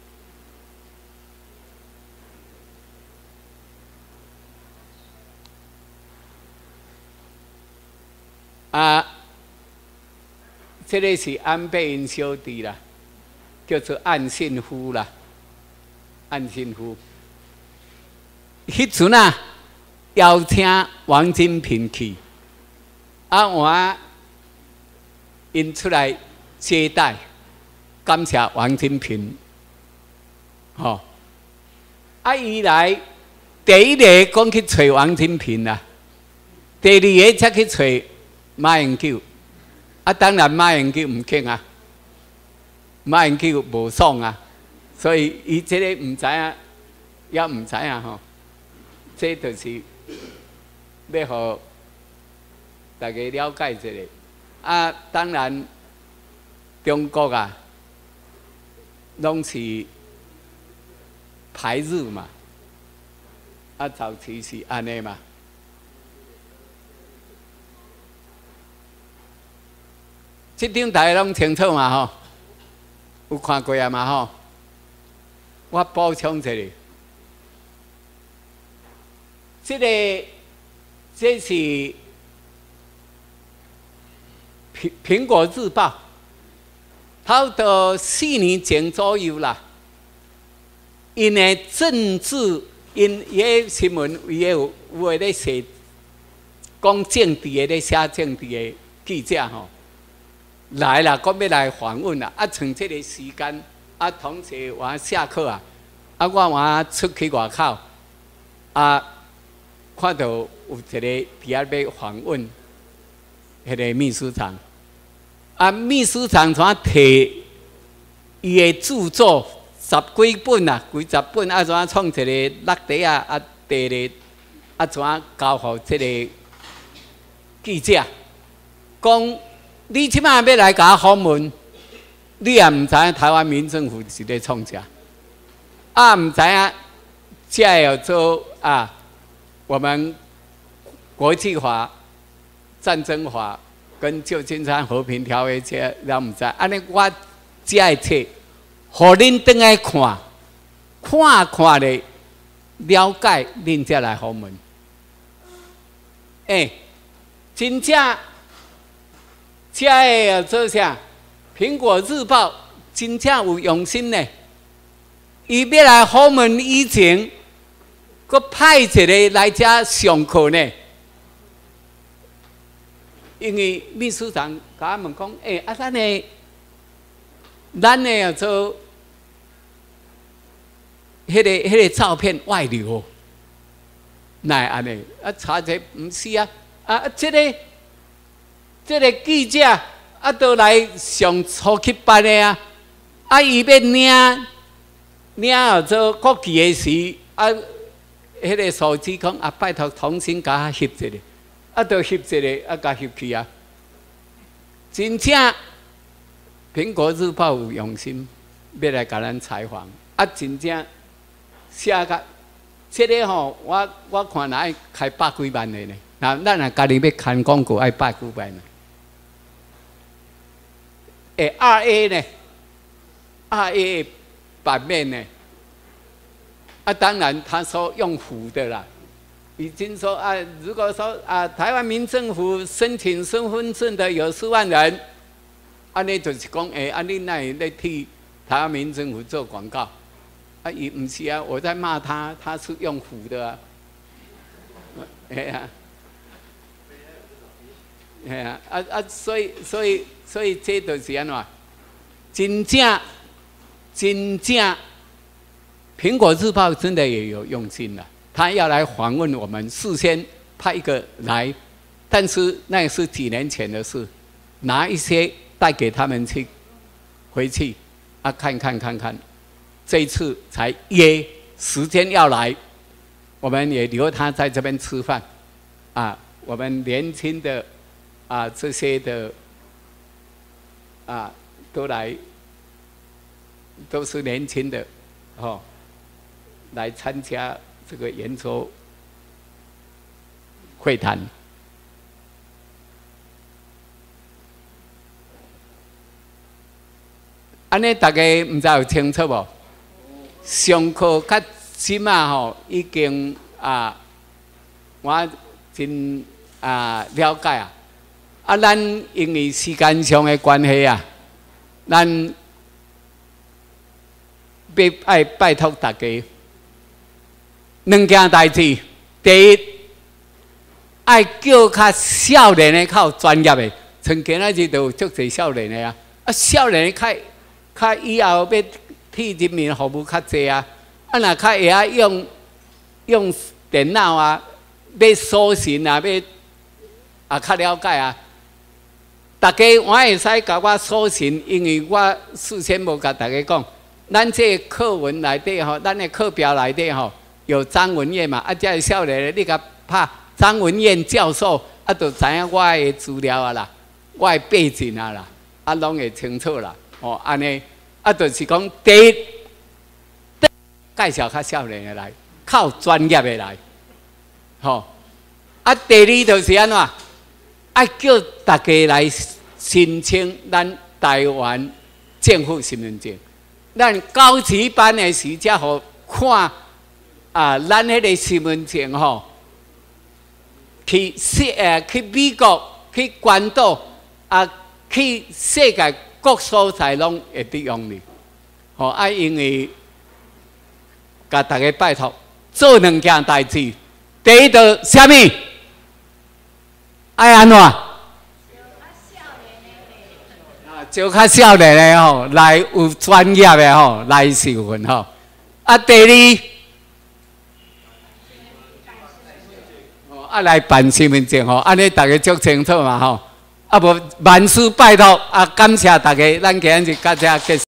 啊，这个是安倍因小弟啦，叫做岸信夫啦，岸信夫。迄阵啊，邀请王金平去，啊，我因出来接待，感谢王金平。吼、哦，啊，伊来第一个讲去找王金平啦，第二个才去找马英九，啊，当然马英九唔肯啊，马英九无爽啊，所以伊这个唔知啊，也唔知啊吼，这就是要互大家了解一下。啊，当然中国啊，拢是排日嘛，啊，早期是安尼嘛。这张大家拢清楚嘛吼，有看过啊嘛吼。我补充一下，这个这是苹苹果日报，它的四年前左右啦，因的政治，因伊个新闻伊有有诶咧写讲政治诶咧写政治诶记者吼。来啦，我要来访问啦！啊，趁这个时间，啊，同时我下课啊，啊，我我出去外口，啊，看到有一个伫遐要访问，迄个秘书长，啊，秘书长怎摕伊的著作十几本啊，几十本啊，怎创一个落地啊，啊，第二啊，怎交互这个记者，讲。你即摆要来甲我访问，你也唔知影台湾民政府是咧创啥，啊唔知影这要做啊，我们国际法、战争法、 跟旧金山和平条约这咱唔知，安尼我只爱册，互恁倒来看，看看咧了解，恁才来访问。哎、欸，真正这个做啥？苹果日报真正有用心呢。伊要来访问以前，佮派一个来遮上课呢。因为秘书长甲我们讲，诶、欸，啊，咱的，咱的做，迄、那个、迄、那个照片外流，那安尼，啊，查者唔是啊，啊，这个，这个记者啊，都来上初级班的啊，啊，伊要领，领后做国旗的时，啊，迄、那个数字讲啊，拜托重新甲翕一个。啊，都翕一个，啊，甲翕去啊！真正《苹果日报》有用心，要来甲咱采访。啊，真正写甲，这个吼，我我看若爱开百几万的呢。那咱若家己要看广告，爱百几万呢。诶 ，R A 呢 ？R A 版面呢？啊，当然他说用糊的啦。已经说啊，如果说啊，台湾民政府申请身份证的有四万人，安尼就是讲，哎、欸，安尼那在替台湾民政府做广告，啊，也不是啊，我在骂他，他是用唬的啊，哎呀，哎呀，啊啊，所以所以所以这就是安怎，真正真正，苹果日报真的也有用心了。他要来访问我们，事先派一个来，但是那是几年前的事，拿一些带给他们去，回去啊看看看看，这一次才约时间要来，我们也留他在这边吃饭，啊，我们年轻的啊这些的啊都来，都是年轻的，哦，来参加。这个圆桌会谈，安尼大家唔知有清楚无？上课较起码吼，已经啊，我真啊了解啊。啊，咱因为时间上的关系啊，咱要爱拜托大家。两件代志，第一，爱叫较少年的、较专业的。曾经那日都有足侪少年的啊，啊少年的较较以后要替人民服务较济啊。啊，若较会晓用用电脑啊，要搜寻啊，要啊较了解啊。大家我会使甲我搜寻，因为我事先无甲大家讲，咱这课文内底吼，咱的课表内底吼。有张文燕嘛？啊，这少年你甲拍张文燕教授，啊，就知影我的资料啊啦，我的背景啊啦，啊，拢会清楚啦。哦，安尼，啊，就是讲第一，介绍较少年的来，靠专业的来，吼、哦。啊，第二就是安怎，爱叫大家来申请咱台湾政府身份证，咱高级班的时才好看。啊，咱迄个身份证吼，去世诶，去美国、去关岛啊，去世界各所在拢会得用哩。吼啊，因为甲大家拜托，做两件代志。第一个啥物？爱安怎？啊，招较少年的吼，来有专业的吼，来受训吼。啊，第二。啊，来办身份证吼，安尼大家足清楚嘛吼。啊，无万事拜托，啊，感谢大家，咱今日到这结束。